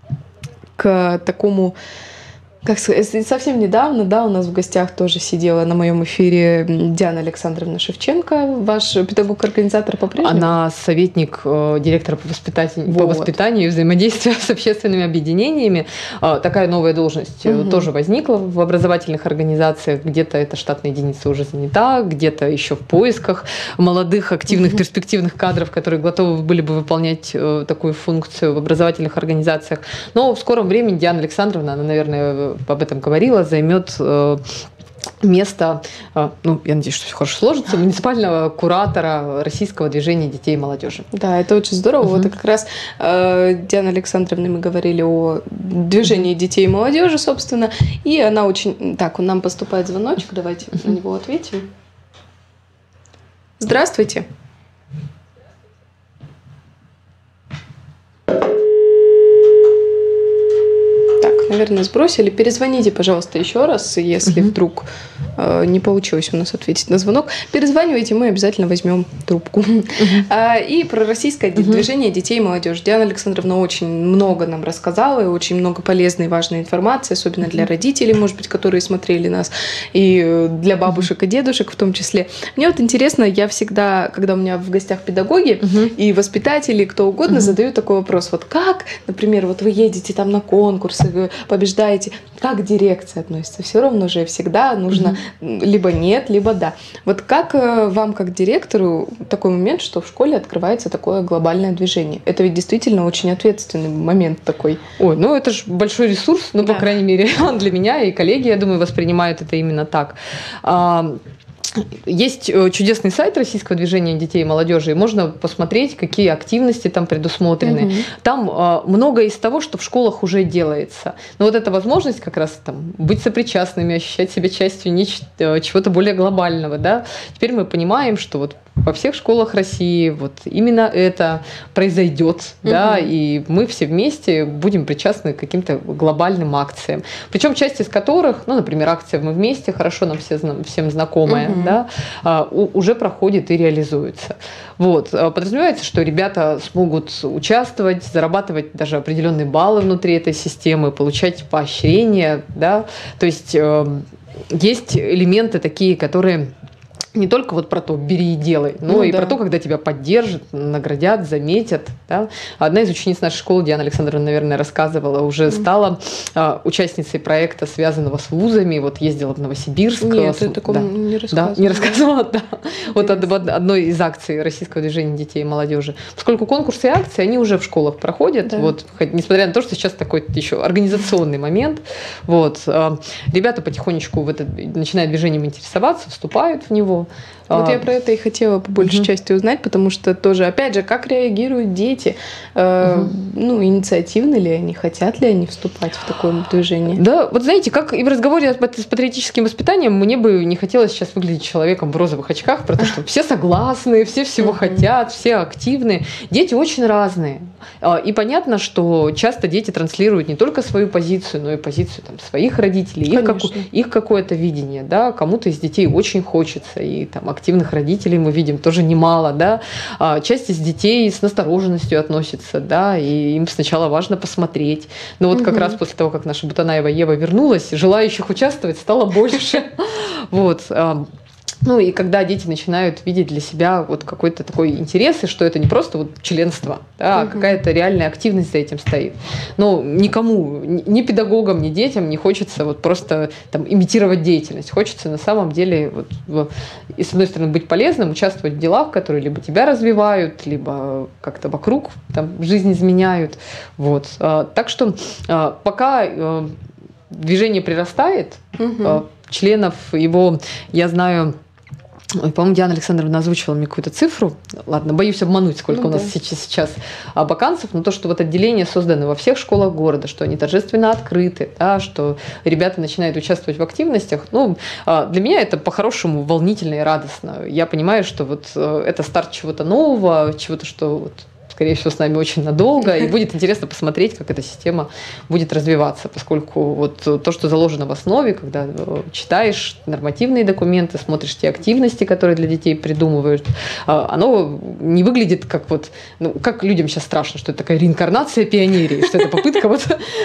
к такому, как сказать, совсем недавно, да, у нас в гостях тоже сидела на моем эфире Диана Александровна Шевченко, ваш педагог-организатор по-прежнему? Она советник э, директора по воспитанию, вот. по воспитанию и взаимодействию с общественными объединениями. Э, такая новая должность угу. тоже возникла в образовательных организациях. Где-то эта штатная единица уже занята, где-то еще в поисках молодых, активных, угу. перспективных кадров, которые готовы были бы выполнять э, такую функцию в образовательных организациях. Но в скором времени Диана Александровна, она, наверное, об этом говорила, займет э, место, э, ну, я надеюсь, что все хорошо сложится, муниципального куратора российского движения детей и молодежи. Да, это очень здорово. Uh-huh. Вот и как раз э, Диана Александровна, мы говорили о движении детей и молодежи, собственно, и она очень... Так, у нам поступает звоночек, давайте uh-huh. на него ответим. Здравствуйте. Наверное, сбросили. Перезвоните, пожалуйста, еще раз, если uh-huh. вдруг э, не получилось у нас ответить на звонок. Перезванивайте, мы обязательно возьмем трубку. Uh-huh. А, и про российское uh-huh. движение детей и молодежи. Диана Александровна очень много нам рассказала, и очень много полезной и важной информации, особенно uh-huh. для родителей, может быть, которые смотрели нас, и для бабушек uh-huh. и дедушек в том числе. Мне вот интересно, я всегда, когда у меня в гостях педагоги uh-huh. и воспитатели, кто угодно, uh-huh. задаю такой вопрос. Вот как, например, вот вы едете там на конкурсы, побеждаете, как дирекция относится? Все равно же всегда нужно mm-hmm. либо нет, либо да. Вот как вам, как директору, такой момент, что в школе открывается такое глобальное движение? Это ведь действительно очень ответственный момент такой. Ой, ну это же большой ресурс, ну, да. по крайней мере, для меня и коллеги, я думаю, воспринимают это именно так. Есть чудесный сайт Российского движения детей и молодежи, и можно посмотреть, какие активности там предусмотрены. Угу. Там э, много из того, что в школах уже делается. Но вот эта возможность как раз там, быть сопричастными, ощущать себя частью нечто, чего-то более глобального. Да? Теперь мы понимаем, что вот во всех школах России вот именно это произойдет, угу. да, и мы все вместе будем причастны к каким-то глобальным акциям. Причем часть из которых, ну, например, акция «Мы вместе», хорошо нам все, всем знакомая, угу. да, уже проходит и реализуется. Вот. Подразумевается, что ребята смогут участвовать, зарабатывать даже определенные баллы внутри этой системы, получать поощрения, да, то есть э, есть элементы такие, которые... Не только вот про то «бери и делай», но ну, и да. про то, когда тебя поддержат, наградят, заметят. Да? Одна из учениц нашей школы, Диана Александровна, наверное, рассказывала, уже mm. стала а, участницей проекта, связанного с вузами. Вот ездила в Новосибирск. Нет, с... ты такого да. не рассказывала. Да, не рассказывала, да. Вот од- одной из акций Российского движения детей и молодежи. Поскольку конкурсы и акции, они уже в школах проходят. Да. Вот, несмотря на то, что сейчас такой еще организационный момент. Вот. Ребята потихонечку в это, начинают движением интересоваться, вступают в него. Вот а, я про это и хотела по большей uh-huh. части узнать, потому что тоже, опять же, как реагируют дети? Э, uh-huh. Ну, инициативны ли они, хотят ли они вступать в такое движение? Да, вот знаете, как и в разговоре с патриотическим воспитанием, мне бы не хотелось сейчас выглядеть человеком в розовых очках, про то, что все согласны, все всего uh-huh. хотят, все активны. Дети очень разные. И понятно, что часто дети транслируют не только свою позицию, но и позицию там, своих родителей, их, как, их какое-то видение. Да? Кому-то из детей очень хочется. и там активных родителей мы видим тоже немало, да. Часть из детей с настороженностью относится, да, и им сначала важно посмотреть. Но вот угу. как раз после того, как наша Бутанаева Ева вернулась, желающих участвовать стало больше. Вот. Ну и когда дети начинают видеть для себя вот какой-то такой интерес, и что это не просто вот членство, да, а угу. какая-то реальная активность за этим стоит. Но никому, ни педагогам, ни детям не хочется вот просто там имитировать деятельность. Хочется на самом деле, вот, в, и с одной стороны, быть полезным, участвовать в делах, которые либо тебя развивают, либо как-то вокруг там, жизнь изменяют. Вот. Так что пока движение прирастает, угу. членов его, я знаю... Ой, по-моему, Диана Александровна озвучивала мне какую-то цифру. Ладно, боюсь обмануть, сколько ну, у нас да. сейчас, сейчас вакансов, но то, что вот отделения созданы во всех школах города, что они торжественно открыты, да, что ребята начинают участвовать в активностях, ну, для меня это по-хорошему волнительно и радостно. Я понимаю, что вот это старт чего-то нового, чего-то, что вот скорее всего, с нами очень надолго, и будет интересно посмотреть, как эта система будет развиваться, поскольку вот то, что заложено в основе, когда читаешь нормативные документы, смотришь те активности, которые для детей придумывают, оно не выглядит как вот, ну, как людям сейчас страшно, что это такая реинкарнация пионерии, что это попытка вот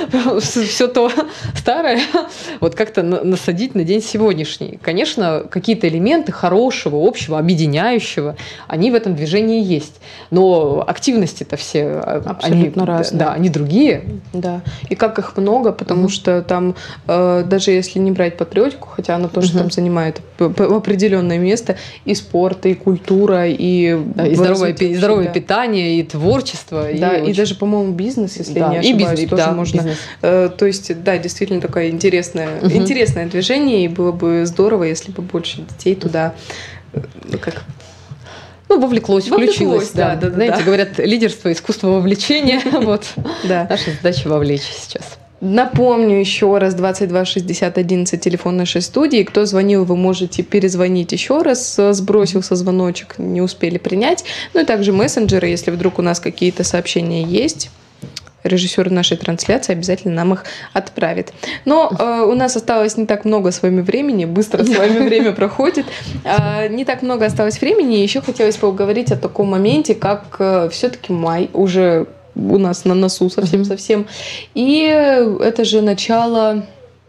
все то старое вот как-то насадить на день сегодняшний. Конечно, какие-то элементы хорошего, общего, объединяющего, они в этом движении есть, но активность это все абсолютно они, разные. Да, они другие. Да. И как их много, потому mm-hmm. что там, э, даже если не брать патриотику, хотя она тоже mm-hmm. там занимает определенное место, и спорт, и культура, и, да, и здоровое, пи- здоровое да. питание, и творчество. Да, и, и очень... даже, по-моему, бизнес, если да, не ошибаюсь, и бизнес, тоже да, можно. Бизнес. Э, то есть, да, действительно такое интересное, mm-hmm. интересное движение, и было бы здорово, если бы больше детей туда, ну, как... Ну, вовлеклось, вовлеклось включилось. Да, да, да, знаете, да. говорят, лидерство, искусство вовлечения. Вот. Да. Наша задача вовлечь сейчас. Напомню еще раз, двадцать два шестьдесят одиннадцать, телефон нашей студии. Кто звонил, вы можете перезвонить еще раз. Сбросился звоночек, не успели принять. Ну и также мессенджеры, если вдруг у нас какие-то сообщения есть. Режиссер нашей трансляции обязательно нам их отправит. Но э, у нас осталось не так много с вами времени, быстро с вами время проходит. Э, не так много осталось времени. Еще хотелось поговорить о таком моменте, как э, все-таки май уже у нас на носу совсем-совсем. И это же начало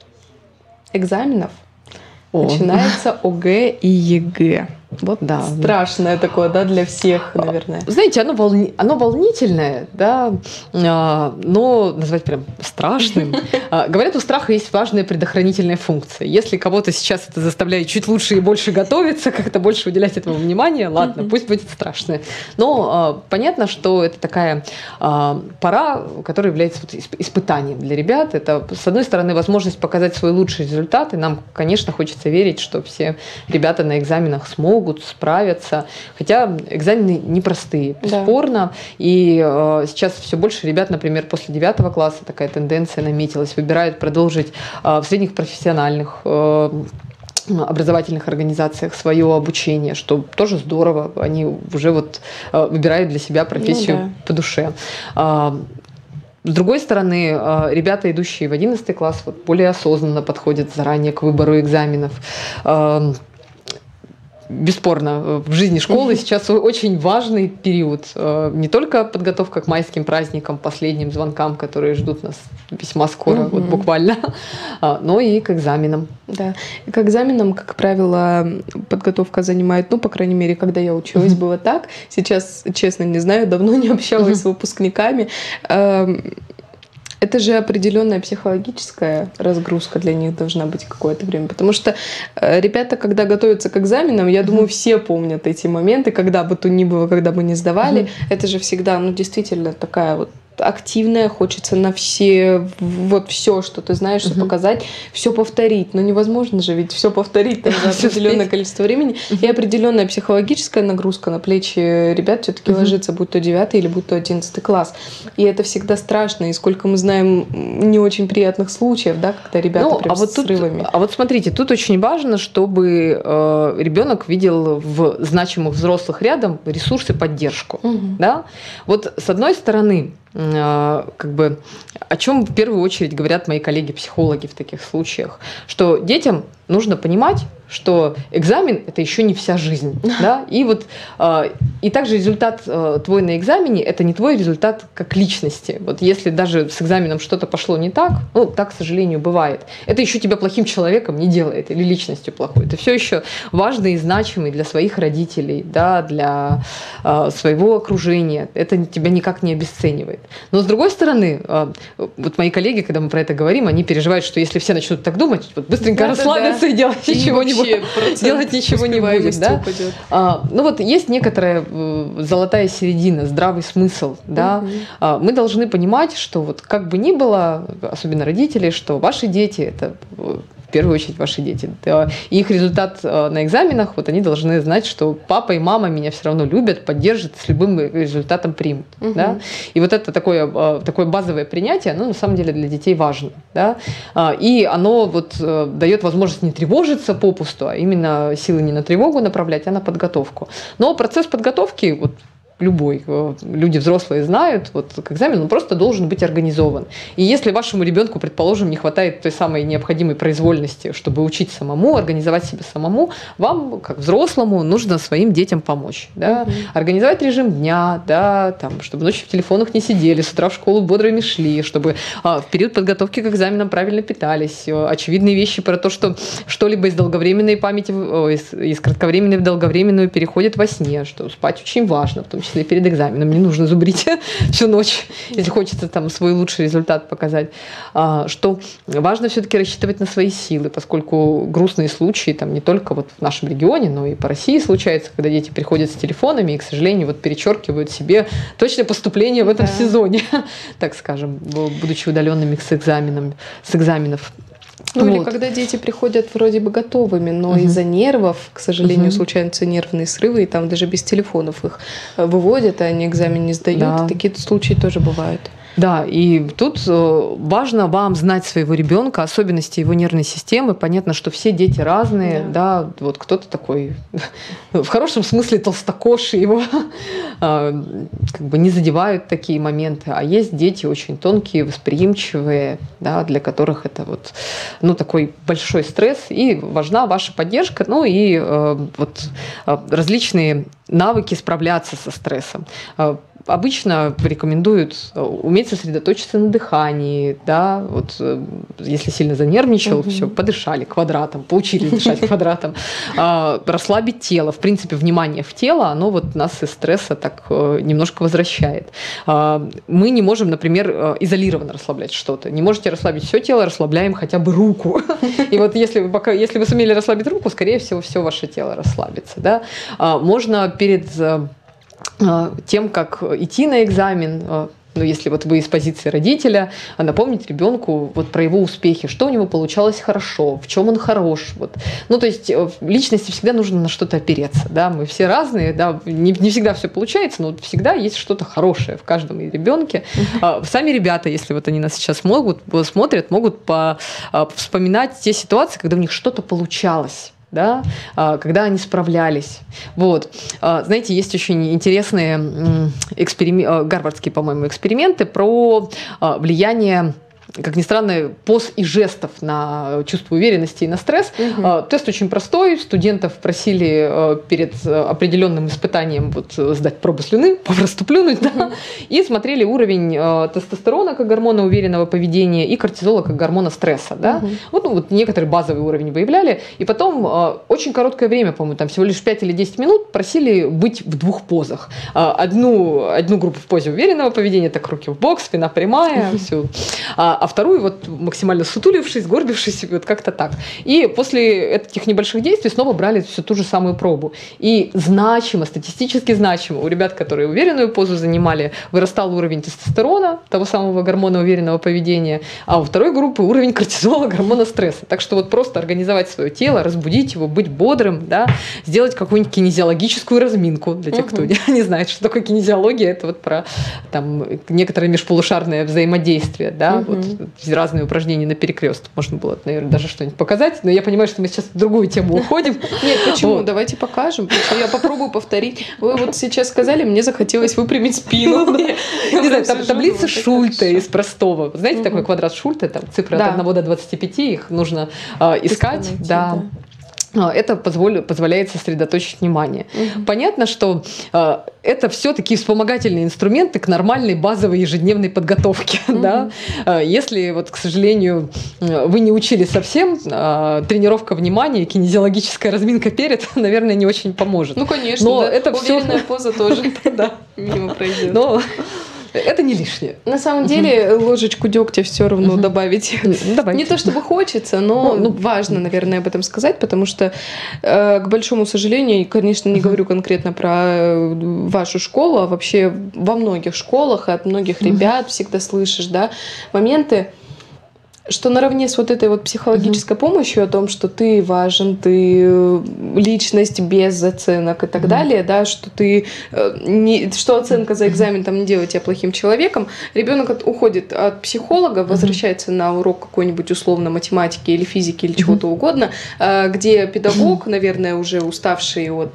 экзаменов. О. Начинается ОГЭ и ЕГЭ. Вот да, страшное да. такое, да, для всех, наверное. Знаете, оно, волни... оно волнительное, да, но назвать прям страшным. Говорят, у страха есть важная предохранительная функция. Если кого-то сейчас это заставляет чуть лучше и больше готовиться, как-то больше уделять этому внимания, ладно, mm-hmm. пусть будет страшное. Но понятно, что это такая пора, которая является вот испытанием для ребят. Это, с одной стороны, возможность показать свой лучший результат, и нам, конечно, хочется верить, что все ребята на экзаменах смогут могут справиться, хотя экзамены непростые, бесспорно, да. и э, сейчас все больше ребят, например, после девятого класса такая тенденция наметилась, выбирают продолжить э, в средних профессиональных э, образовательных организациях свое обучение, что тоже здорово, они уже вот э, выбирают для себя профессию ну, да. по душе. Э, С другой стороны, ребята, идущие в одиннадцатый класс, вот, более осознанно подходят заранее к выбору экзаменов. Бесспорно, в жизни школы сейчас очень важный период. Не только подготовка к майским праздникам, последним звонкам, которые ждут нас весьма скоро, угу. вот буквально, но и к экзаменам. Да, и к экзаменам, как правило, подготовка занимает, ну, по крайней мере, когда я училась, угу. было так. Сейчас, честно, не знаю, давно не общалась угу. с выпускниками. Это же определенная психологическая разгрузка для них должна быть какое-то время. Потому что ребята, когда готовятся к экзаменам, я думаю, все помнят эти моменты, когда бы то ни было, когда бы не сдавали. Mm-hmm. Это же всегда, ну, действительно такая вот активная, хочется на все, вот все, что ты знаешь, все uh-huh. показать, все повторить. Но невозможно же ведь все повторить там за определенное количество времени. Uh-huh. И определенная психологическая нагрузка на плечи ребят все-таки uh-huh. ложится, будь то девятый или будь то одиннадцатый класс. И это всегда страшно. И сколько мы знаем не очень приятных случаев, да, когда ребята ну, прям а вот с тут, срывами. А вот смотрите, тут очень важно, чтобы э, ребенок видел в значимых взрослых рядом ресурсы, поддержку. Uh-huh. Да? Вот с одной стороны, как бы, о чем в первую очередь говорят мои коллеги-психологи в таких случаях, что детям нужно понимать, что экзамен – это еще не вся жизнь. Да? И, вот, э, и также результат э, твой на экзамене – это не твой результат как личности. Вот если даже с экзаменом что-то пошло не так, ну, так, к сожалению, бывает. Это еще тебя плохим человеком не делает или личностью плохой. Ты все еще важный и значимый для своих родителей, да, для э, своего окружения. Это тебя никак не обесценивает. Но, с другой стороны, э, вот мои коллеги, когда мы про это говорим, они переживают, что если все начнут так думать, вот быстренько да, расслабятся да, да. и делать ничего не делать ничего не будет, да? А, ну вот есть некоторая золотая середина, здравый смысл, да? Угу. А, мы должны понимать, что вот как бы ни было, особенно родители, что ваши дети это в первую очередь ваши дети. Да, и их результат на экзаменах, вот они должны знать, что папа и мама меня все равно любят, поддержат, с любым результатом примут. Угу. Да? И вот это такое, такое базовое принятие, оно на самом деле для детей важно. Да? И оно вот дает возможность не тревожиться попусту, а именно силы не на тревогу направлять, а на подготовку. Но процесс подготовки, вот, любой, люди взрослые знают, вот к экзамену он просто должен быть организован. И если вашему ребенку, предположим, не хватает той самой необходимой произвольности, чтобы учить самому, организовать себя самому, вам, как взрослому, нужно своим детям помочь. Да? Mm-hmm. Организовать режим дня, да, там, чтобы ночью в телефонах не сидели, с утра в школу бодрыми шли, чтобы а, в период подготовки к экзаменам правильно питались. Очевидные вещи про то, что что-либо из долговременной памяти, из, из кратковременной в долговременную переходит во сне, что спать очень важно, в том числе перед экзаменом. Не нужно зубрить всю ночь, если хочется там свой лучший результат показать. Что важно все-таки рассчитывать на свои силы, поскольку грустные случаи там не только вот в нашем регионе, но и по России случаются, когда дети приходят с телефонами и, к сожалению, вот перечеркивают себе точное поступление в этом да. сезоне, так скажем, будучи удаленными с экзаменом, с экзаменов. Ну вот. Или когда дети приходят вроде бы готовыми, но угу. из-за нервов, к сожалению, угу. случаются нервные срывы, и там даже без телефонов их выводят, а они экзамен не сдают. Да. Такие случаи тоже бывают. Да, и тут важно вам знать своего ребенка, особенности его нервной системы. Понятно, что все дети разные, да, да вот кто-то такой, в хорошем смысле толстокож, его как бы не задевают такие моменты, а есть дети очень тонкие, восприимчивые, да, для которых это вот, ну, такой большой стресс, и важна ваша поддержка, ну и вот различные навыки справляться со стрессом. Обычно рекомендуют уметь сосредоточиться на дыхании, да, вот если сильно занервничал, угу. все, подышали квадратом, поучились дышать квадратом, а, расслабить тело. В принципе, внимание в тело, оно вот нас из стресса так немножко возвращает. А, мы не можем, например, изолированно расслаблять что-то. Не можете расслабить все тело, расслабляем хотя бы руку. И вот если вы, пока, если вы сумели расслабить руку, скорее всего, все ваше тело расслабится. Да? А, можно перед тем, как идти на экзамен, ну, если вот вы из позиции родителя, напомнить ребенку вот про его успехи, что у него получалось хорошо, в чем он хорош. Вот. Ну, то есть личности всегда нужно на что-то опереться. Да? Мы все разные, да? не, не всегда все получается, но всегда есть что-то хорошее в каждом ребенке. Uh-huh. Сами ребята, если вот они нас сейчас могут, смотрят, могут по, вспоминать те ситуации, когда у них что-то получалось. Да, когда они справлялись. Вот. Знаете, есть очень интересные эксперим... гарвардские, по-моему, эксперименты про влияние, как ни странно, поз и жестов на чувство уверенности и на стресс. Угу. Тест очень простой. Студентов просили перед определенным испытанием вот сдать пробу слюны, попросту плюнуть, угу. да, и смотрели уровень тестостерона как гормона уверенного поведения и кортизола как гормона стресса. Да. Угу. Вот, ну, вот некоторый базовый уровень выявляли. И потом очень короткое время, по-моему, там всего лишь пять или десять минут просили быть в двух позах. Одну, одну группу в позе уверенного поведения, так руки в бок, спина прямая, угу. всю. А вторую вот максимально сутулившись, сгорбившись, вот как-то так. И после этих небольших действий снова брали всю ту же самую пробу. И значимо, статистически значимо, у ребят, которые уверенную позу занимали, вырастал уровень тестостерона, того самого гормона уверенного поведения, а у второй группы уровень кортизола, гормона стресса. Так что вот просто организовать свое тело, разбудить его, быть бодрым, да, сделать какую-нибудь кинезиологическую разминку для тех, кто uh-huh. не знает, что такое кинезиология, это вот про там некоторое межполушарное взаимодействие, да, uh-huh. вот разные упражнения на перекрест. Можно было, наверное, даже что-нибудь показать, но я понимаю, что мы сейчас в другую тему уходим. Нет, почему? Давайте покажем. Я попробую повторить. Вы вот сейчас сказали, мне захотелось выпрямить спину. Не знаю, там таблица Шульта из простого. Знаете, такой квадрат Шульта, там цифры от одного до двадцати пяти, их нужно искать. Да. Это позволяет сосредоточить внимание. Угу. Понятно, что э, это все такие вспомогательные инструменты к нормальной базовой ежедневной подготовке. Угу. Да? Если, вот, к сожалению, вы не учили совсем, э, тренировка внимания, кинезиологическая разминка перед, наверное, не очень поможет. Ну, конечно, но да. это Уверенная все... поза тоже мимо пройдет. Но... Это не лишнее. На самом деле ложечку дегтя все равно uh-huh. добавить. Давайте. Не то чтобы хочется, но ну, важно, наверное, об этом сказать, потому что, э, к большому сожалению, и, конечно, не uh-huh. говорю конкретно про вашу школу, а вообще во многих школах от многих uh-huh. ребят всегда слышишь, да, моменты, что наравне с вот этой вот психологической uh-huh. помощью о том, что ты важен, ты личность без заценок и так uh-huh. далее, да, что ты не, что оценка за экзамен там не делает тебя плохим человеком, ребенок от, уходит от психолога, возвращается uh-huh. на урок какой-нибудь условно математики или физики или uh-huh. чего-то угодно, где педагог, наверное, уже уставший от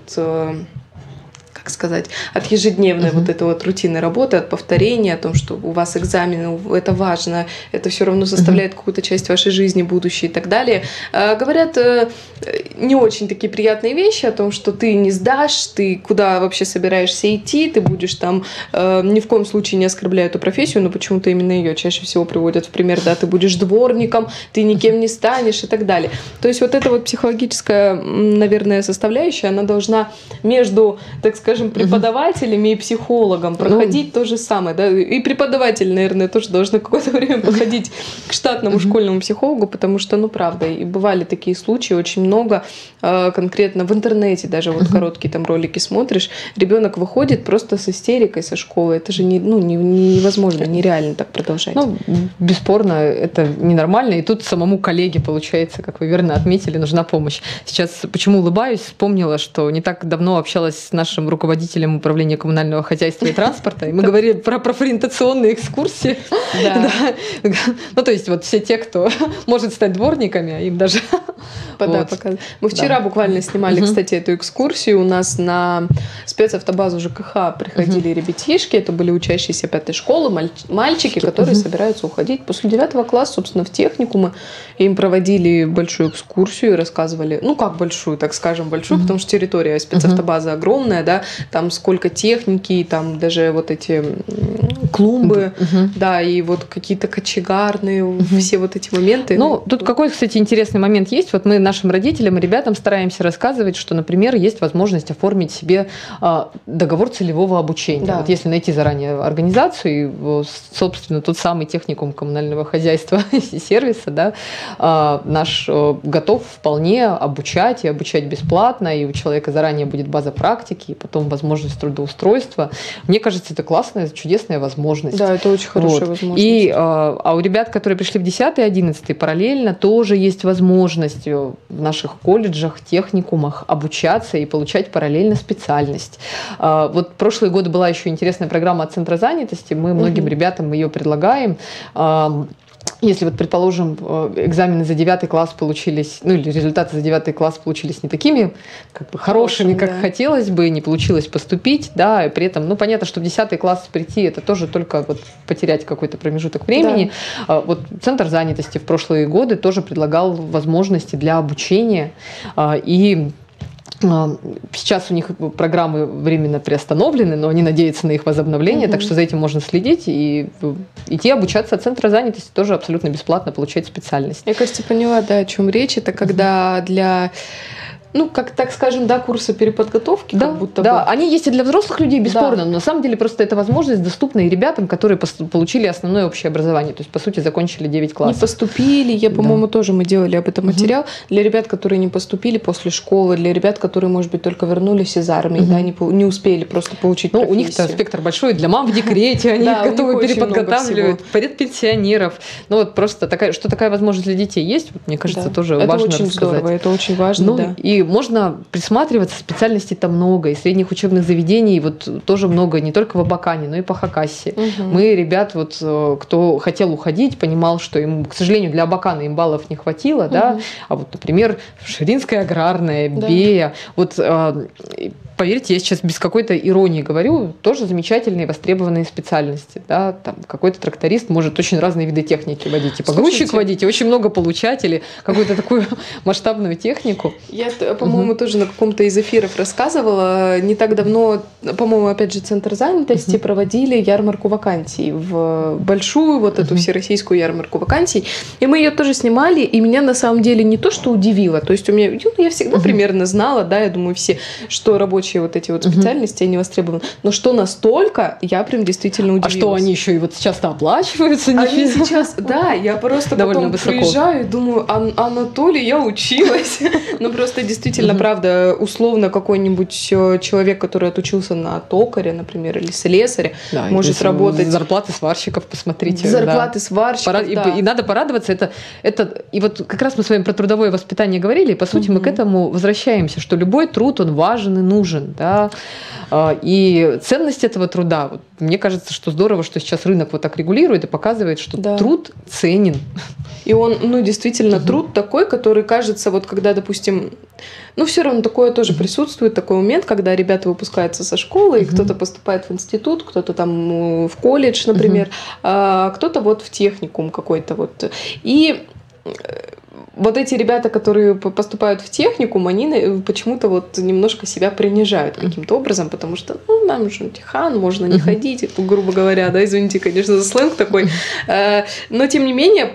как сказать, от ежедневной uh-huh. вот этой вот рутинной работы, от повторения, о том, что у вас экзамены, это важно, это все равно составляет uh-huh. какую-то часть вашей жизни, будущее и так далее. А, говорят а, не очень такие приятные вещи о том, что ты не сдашь, ты куда вообще собираешься идти, ты будешь там, а, ни в коем случае не оскорбляя эту профессию, но почему-то именно ее чаще всего приводят в пример, да, ты будешь дворником, ты никем не станешь и так далее. То есть вот эта вот психологическая, наверное, составляющая, она должна между, так сказать, скажем, преподавателями и психологом проходить ну, то же самое. Да? И преподаватели, наверное, тоже должны какое-то время походить к штатному школьному психологу, потому что, ну, правда, и бывали такие случаи, очень много, конкретно в интернете, даже вот короткие там ролики смотришь, ребенок выходит просто с истерикой со школы. Это же не, ну, не, невозможно, нереально так продолжать. Ну, бесспорно, это ненормально. И тут самому коллеге, получается, как вы верно отметили, нужна помощь. Сейчас почему улыбаюсь, вспомнила, что не так давно общалась с нашим руководителем управления коммунального хозяйства и транспорта, и мы говорили про профориентационные экскурсии. Да. Да. Ну, то есть вот все те, кто может стать дворниками, а им даже... Да, вот. Мы вчера да. буквально снимали, угу. кстати, эту экскурсию. У нас на спецавтобазу ЖКХ приходили угу. ребятишки, это были учащиеся пятой школы, маль... мальчики, которые угу. собираются уходить после девятого класса, собственно, в техникумы. Им проводили большую экскурсию и рассказывали, ну, как большую, так скажем, большую, угу. потому что территория спецавтобазы угу. огромная, да, там сколько техники, там даже вот эти клумбы, угу. да, и вот какие-то кочегарные, угу. все вот эти моменты. Ну, тут какой, кстати, интересный момент есть. Вот мы нашим родителям и ребятам стараемся рассказывать, что, например, есть возможность оформить себе договор целевого обучения. Да. Вот если найти заранее организацию, и, собственно, тот самый техникум коммунального хозяйства и сервиса, да, наш готов вполне обучать и обучать бесплатно, и у человека заранее будет база практики, и потом возможность трудоустройства. Мне кажется, это классная, чудесная возможность. Да, это очень хорошая вот. возможность. И, а у ребят, которые пришли в десятый, одиннадцатый, параллельно тоже есть возможность в наших колледжах, техникумах обучаться и получать параллельно специальность. Вот прошлые годы была еще интересная программа от Центра занятости. Мы многим угу. ребятам ее предлагаем. Если вот, предположим, экзамены за девятый класс получились, ну или результаты за девятый класс получились не такими как бы, хорошими, как да. хотелось бы, не получилось поступить, да, и при этом, ну понятно, что в десятый класс прийти, это тоже только вот потерять какой-то промежуток времени. Да. Вот Центр занятости в прошлые годы тоже предлагал возможности для обучения, и сейчас у них программы временно приостановлены, но они надеются на их возобновление, угу. так что за этим можно следить и идти обучаться от Центра занятости тоже абсолютно бесплатно, получать специальность. Я, кажется, поняла, да, о чем речь. Это когда угу. для... Ну, как так скажем, да, курсы переподготовки, да, как будто да, бы. Они есть и для взрослых людей, бесспорно, да. но на самом деле просто эта возможность доступна и ребятам, которые получили основное общее образование, то есть, по сути, закончили девять классов. Не поступили, я, по-моему, да. тоже мы делали об этом материал, угу. для ребят, которые не поступили после школы, для ребят, которые, может быть, только вернулись из армии, угу. да, не, не успели просто получить профессию. Ну, у них-то спектр большой, для мам в декрете, они готовы переподготавливать, предпенсионеров, ну, вот просто такая, что такая возможность для детей есть, мне кажется, тоже важно рассказать. Это очень здорово, это очень важно, да. И И можно присматриваться, специальностей там много, и средних учебных заведений вот тоже много, не только в Абакане, но и по Хакасии. Угу. Мы, ребят, вот, кто хотел уходить, понимал, что им, к сожалению, для Абакана им баллов не хватило, угу. да, а вот, например, Ширинская аграрная, да. Бея, вот поверьте, я сейчас без какой-то иронии говорю, тоже замечательные востребованные специальности. Да? Там какой-то тракторист может очень разные виды техники водить. И погрузчик водить, и очень много получать, или какую-то такую масштабную технику. Я, по-моему, угу. тоже на каком-то из эфиров рассказывала. Не так давно, по-моему, опять же, Центр занятости угу. проводили ярмарку вакансий. В большую вот эту угу. всероссийскую ярмарку вакансий. И мы ее тоже снимали. И меня на самом деле не то, что удивило. То есть у меня, ну, я всегда угу. примерно знала, да, я думаю, все, что рабочие вот эти вот специальности, угу. они востребованы. Но что настолько, я прям действительно удивилась. А что, они еще и вот сейчас-то оплачиваются? Они сейчас, да, я просто довольно потом высоко. Приезжаю и думаю, Ан- Анатолий, я училась. Ну, просто действительно, правда, условно какой-нибудь человек, который отучился на токаря, например, или слесаря, может работать. Зарплаты сварщиков, посмотрите. Зарплаты сварщиков, да. И надо порадоваться. Это, это, и вот как раз мы с вами про трудовое воспитание говорили, и, по сути, мы к этому возвращаемся, что любой труд, он важен и нужен. Да? И ценность этого труда, вот, мне кажется, что здорово, что сейчас рынок вот так регулирует и показывает, что да. труд ценен. И он, ну, действительно, угу. труд такой, который кажется, вот когда, допустим, ну, все равно такое тоже присутствует, такой момент, когда ребята выпускаются со школы, угу. и кто-то поступает в институт, кто-то там в колледж, например, угу. а кто-то вот в техникум какой-то вот. И вот эти ребята, которые поступают в техникум, они почему-то вот немножко себя принижают каким-то образом, потому что, ну, нам же Тихан, можно не ходить, грубо говоря, да, извините, конечно, за сленг такой. Но, тем не менее,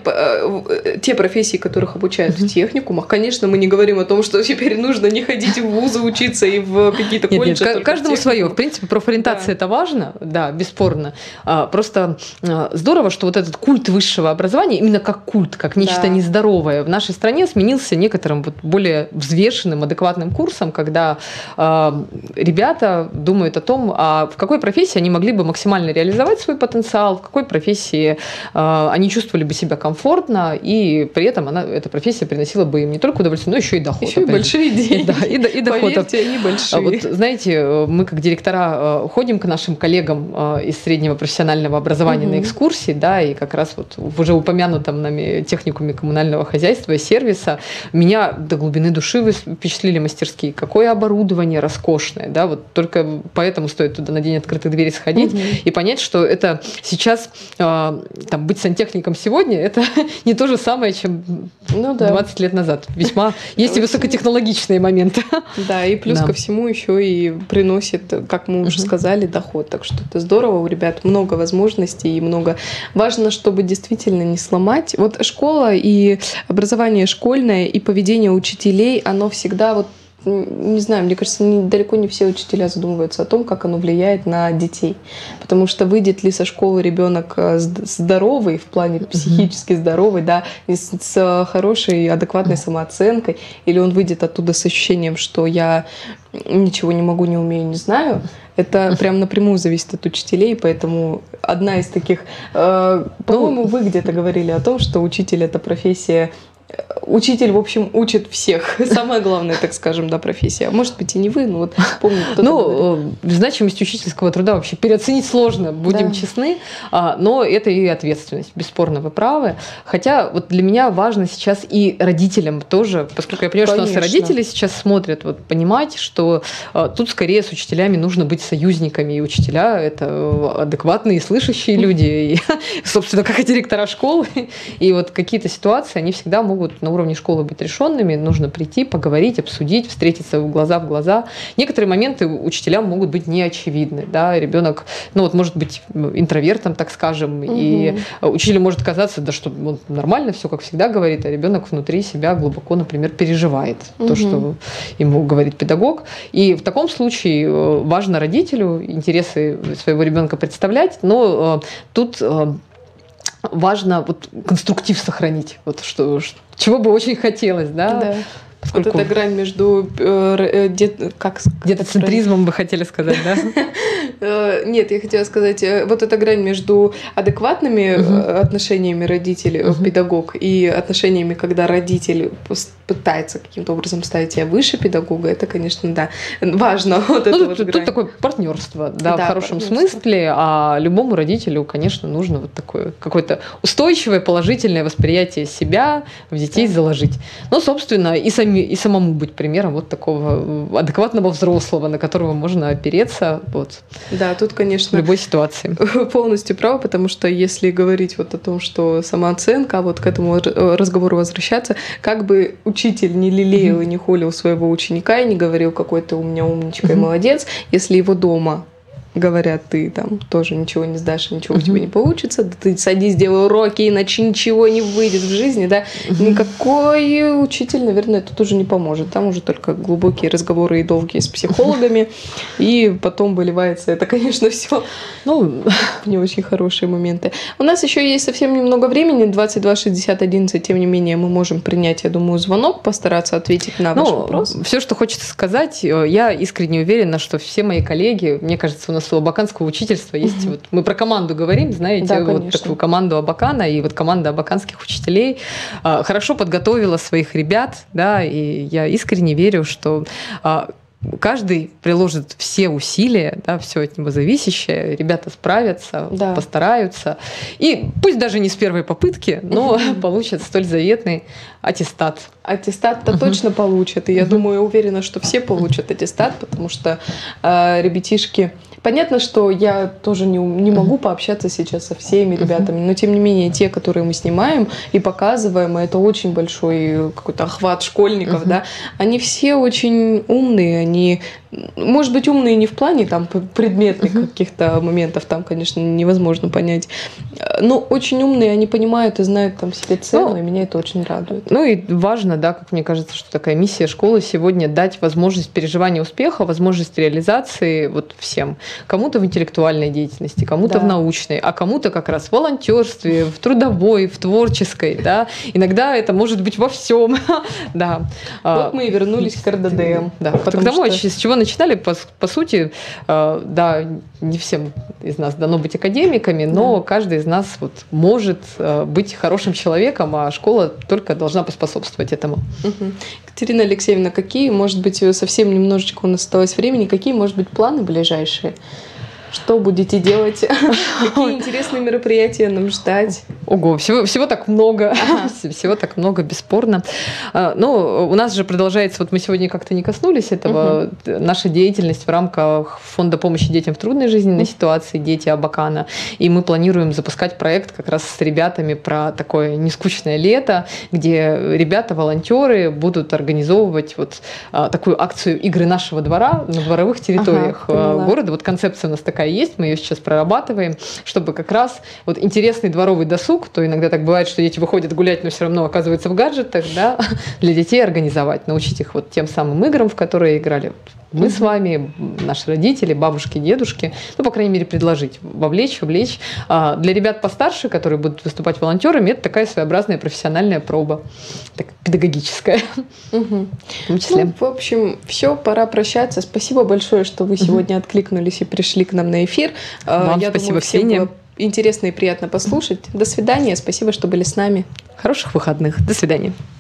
те профессии, которых обучают в техникумах, конечно, мы не говорим о том, что теперь нужно не ходить в вузы учиться и в какие-то колледжи. Нет, нет, каждому свое. В принципе, профориентация да. это важно, да, бесспорно. Просто здорово, что вот этот культ высшего образования, именно как культ, как нечто да. нездоровое, в нашей стране сменился некоторым вот более взвешенным, адекватным курсом, когда э, ребята думают о том, а в какой профессии они могли бы максимально реализовать свой потенциал, в какой профессии э, они чувствовали бы себя комфортно, и при этом она, эта профессия приносила бы им не только удовольствие, но еще и доход. Еще и большие деньги. Да, и, и доход. Поверьте, они большие. Вот, знаете, мы как директора ходим к нашим коллегам из среднего профессионального образования угу. на экскурсии, да, и как раз вот в уже упомянутом нами техникуме коммунального хозяйства и сервиса меня до глубины души впечатлили мастерские. Какое оборудование роскошное, да, вот только поэтому стоит туда на день открытых дверей сходить угу. и понять, что это сейчас э, там, быть сантехником сегодня, это не то же самое, чем ну, да. двадцать лет назад. Весьма есть и высокотехнологичные моменты. Да, и плюс да. ко всему еще и приносит, как мы уже угу. сказали, доход. Так что это здорово, у ребят много возможностей и много. Важно, чтобы действительно не сломать. Вот школа и образование школьное и поведение учителей, оно всегда вот не знаю, мне кажется, не, далеко не все учителя задумываются о том, как оно влияет на детей. Потому что выйдет ли со школы ребенок здоровый, в плане психически здоровый, да, с, с хорошей, адекватной самооценкой, или он выйдет оттуда с ощущением, что я ничего не могу, не умею, не знаю. Это прям напрямую зависит от учителей, поэтому одна из таких... Э, по-моему, вы где-то говорили о том, что учитель — это профессия. Учитель, в общем, учит всех. Самое главное, так скажем, да, профессия. Может быть, и не вы, но вот помню, кто-то Ну, говорил. Значимость учительского труда вообще переоценить сложно, будем да. честны, но это и ответственность, бесспорно, вы правы. Хотя вот для меня важно сейчас и родителям тоже, поскольку я понимаю, Конечно. Что у нас и родители сейчас смотрят, вот понимать, что тут скорее с учителями нужно быть союзниками, и учителя — это адекватные, слышащие люди, и, собственно, как и директора школы, и вот какие-то ситуации, они всегда могут на уровне школы быть решенными, нужно прийти, поговорить, обсудить, встретиться глаза в глаза. Некоторые моменты учителям могут быть неочевидны. Да? Ребенок, ну вот, может быть интровертом, так скажем, угу. и учителю может казаться, да что он нормально все, как всегда говорит, а ребенок внутри себя глубоко, например, переживает угу. то, что ему говорит педагог. И в таком случае важно родителю интересы своего ребенка представлять, но тут важно вот конструктив сохранить, вот что, чего бы очень хотелось, да? да. Поскольку... Вот эта грань между э, дет... как детоцентризмом вы хотели сказать, да? Нет, я хотела сказать, вот эта грань между адекватными uh-huh. отношениями родителей, uh-huh. педагог, и отношениями, когда родитель пытается каким-то образом ставить себя выше педагога, это, конечно, да, важно. Вот ну, вот тут, тут такое партнерство, да, да, в хорошем смысле, а любому родителю, конечно, нужно вот такое какое-то устойчивое, положительное восприятие себя в детей да. заложить. Ну, собственно, и, сами, и самому быть примером вот такого адекватного взрослого, на которого можно опереться. Вот. Да, тут, конечно, в любой ситуации. Полностью право, потому что если говорить вот о том, что самооценка, вот к этому разговору возвращаться, как бы учитель не лелеял mm-hmm. и не холил своего ученика и не говорил, какой ты у меня умничка mm-hmm. и молодец, если его дома говорят, ты там тоже ничего не сдашь, ничего uh-huh. у тебя не получится, да ты садись, делай уроки, иначе ничего не выйдет в жизни, да, uh-huh. никакой учитель, наверное, тут уже не поможет, там уже только глубокие разговоры и долгие с психологами, и потом выливается это, конечно, все ну, не очень хорошие моменты. У нас еще есть совсем немного времени, двадцать два шестьдесят одиннадцать, тем не менее мы можем принять, я думаю, звонок, постараться ответить на ваш ну, вопрос. Все, что хочется сказать, я искренне уверена, что все мои коллеги, мне кажется, у нас у абаканского учительства есть, угу. вот мы про команду говорим, знаете, да, вот такую команду Абакана, и вот команда абаканских учителей а, хорошо подготовила своих ребят, да, и я искренне верю, что а, каждый приложит все усилия, да, все от него зависящее, ребята справятся, да. постараются, и пусть даже не с первой попытки, но получат столь заветный аттестат. Аттестат-то uh-huh. точно получат, и я uh-huh. думаю, уверена, что все получат аттестат, потому что э, ребятишки... Понятно, что я тоже не, не могу пообщаться сейчас со всеми ребятами, но тем не менее те, которые мы снимаем и показываем, это очень большой какой-то охват школьников, uh-huh. да, они все очень умные, они, может быть, умные не в плане там предметных uh-huh. каких-то моментов, там, конечно, невозможно понять, но очень умные, они понимают и знают там себе цену, ну, и меня это очень радует. Ну и важно, да, как мне кажется, что такая миссия школы сегодня дать возможность переживания успеха, возможность реализации вот всем. Кому-то в интеллектуальной деятельности, кому-то да. в научной, а кому-то как раз в волонтерстве, в трудовой, в творческой. Да? Иногда это может быть во всем. да. Вот мы и вернулись к эр дэ дэ эм. Да. К тому, что... с чего начинали, по, по сути, да, не всем из нас дано быть академиками, но да. каждый из нас вот может быть хорошим человеком, а школа только должна поспособствовать этому. Угу. Екатерина Алексеевна, какие, может быть, совсем немножечко у нас осталось времени, какие, может быть, планы ближайшие? Что будете делать? Какие интересные мероприятия нам ждать? Ого, всего, всего так много. Ага. Всего так много, бесспорно. Ну, у нас же продолжается, вот мы сегодня как-то не коснулись этого, угу. наша деятельность в рамках Фонда помощи детям в трудной жизненной угу. ситуации «Дети Абакана». И мы планируем запускать проект как раз с ребятами про такое нескучное лето, где ребята-волонтеры будут организовывать вот такую акцию «Игры нашего двора» на дворовых территориях ага, города. Вот концепция у нас такая есть, мы ее сейчас прорабатываем, чтобы как раз вот интересный дворовый досуг, то иногда так бывает, что дети выходят гулять, но все равно оказываются в гаджетах, да, для детей организовать, научить их вот тем самым играм, в которые играли мы с вами, наши родители, бабушки, дедушки, ну, по крайней мере, предложить, вовлечь, вовлечь. А для ребят постарше, которые будут выступать волонтерами, это такая своеобразная профессиональная проба, так, педагогическая. Угу. В том числе. Ну, в общем, все, пора прощаться. Спасибо большое, что вы сегодня угу. откликнулись и пришли к нам на эфир. Вам Я спасибо, думаю, всем Ксения. Было интересно и приятно послушать. До свидания. Спасибо, что были с нами. Хороших выходных. До свидания.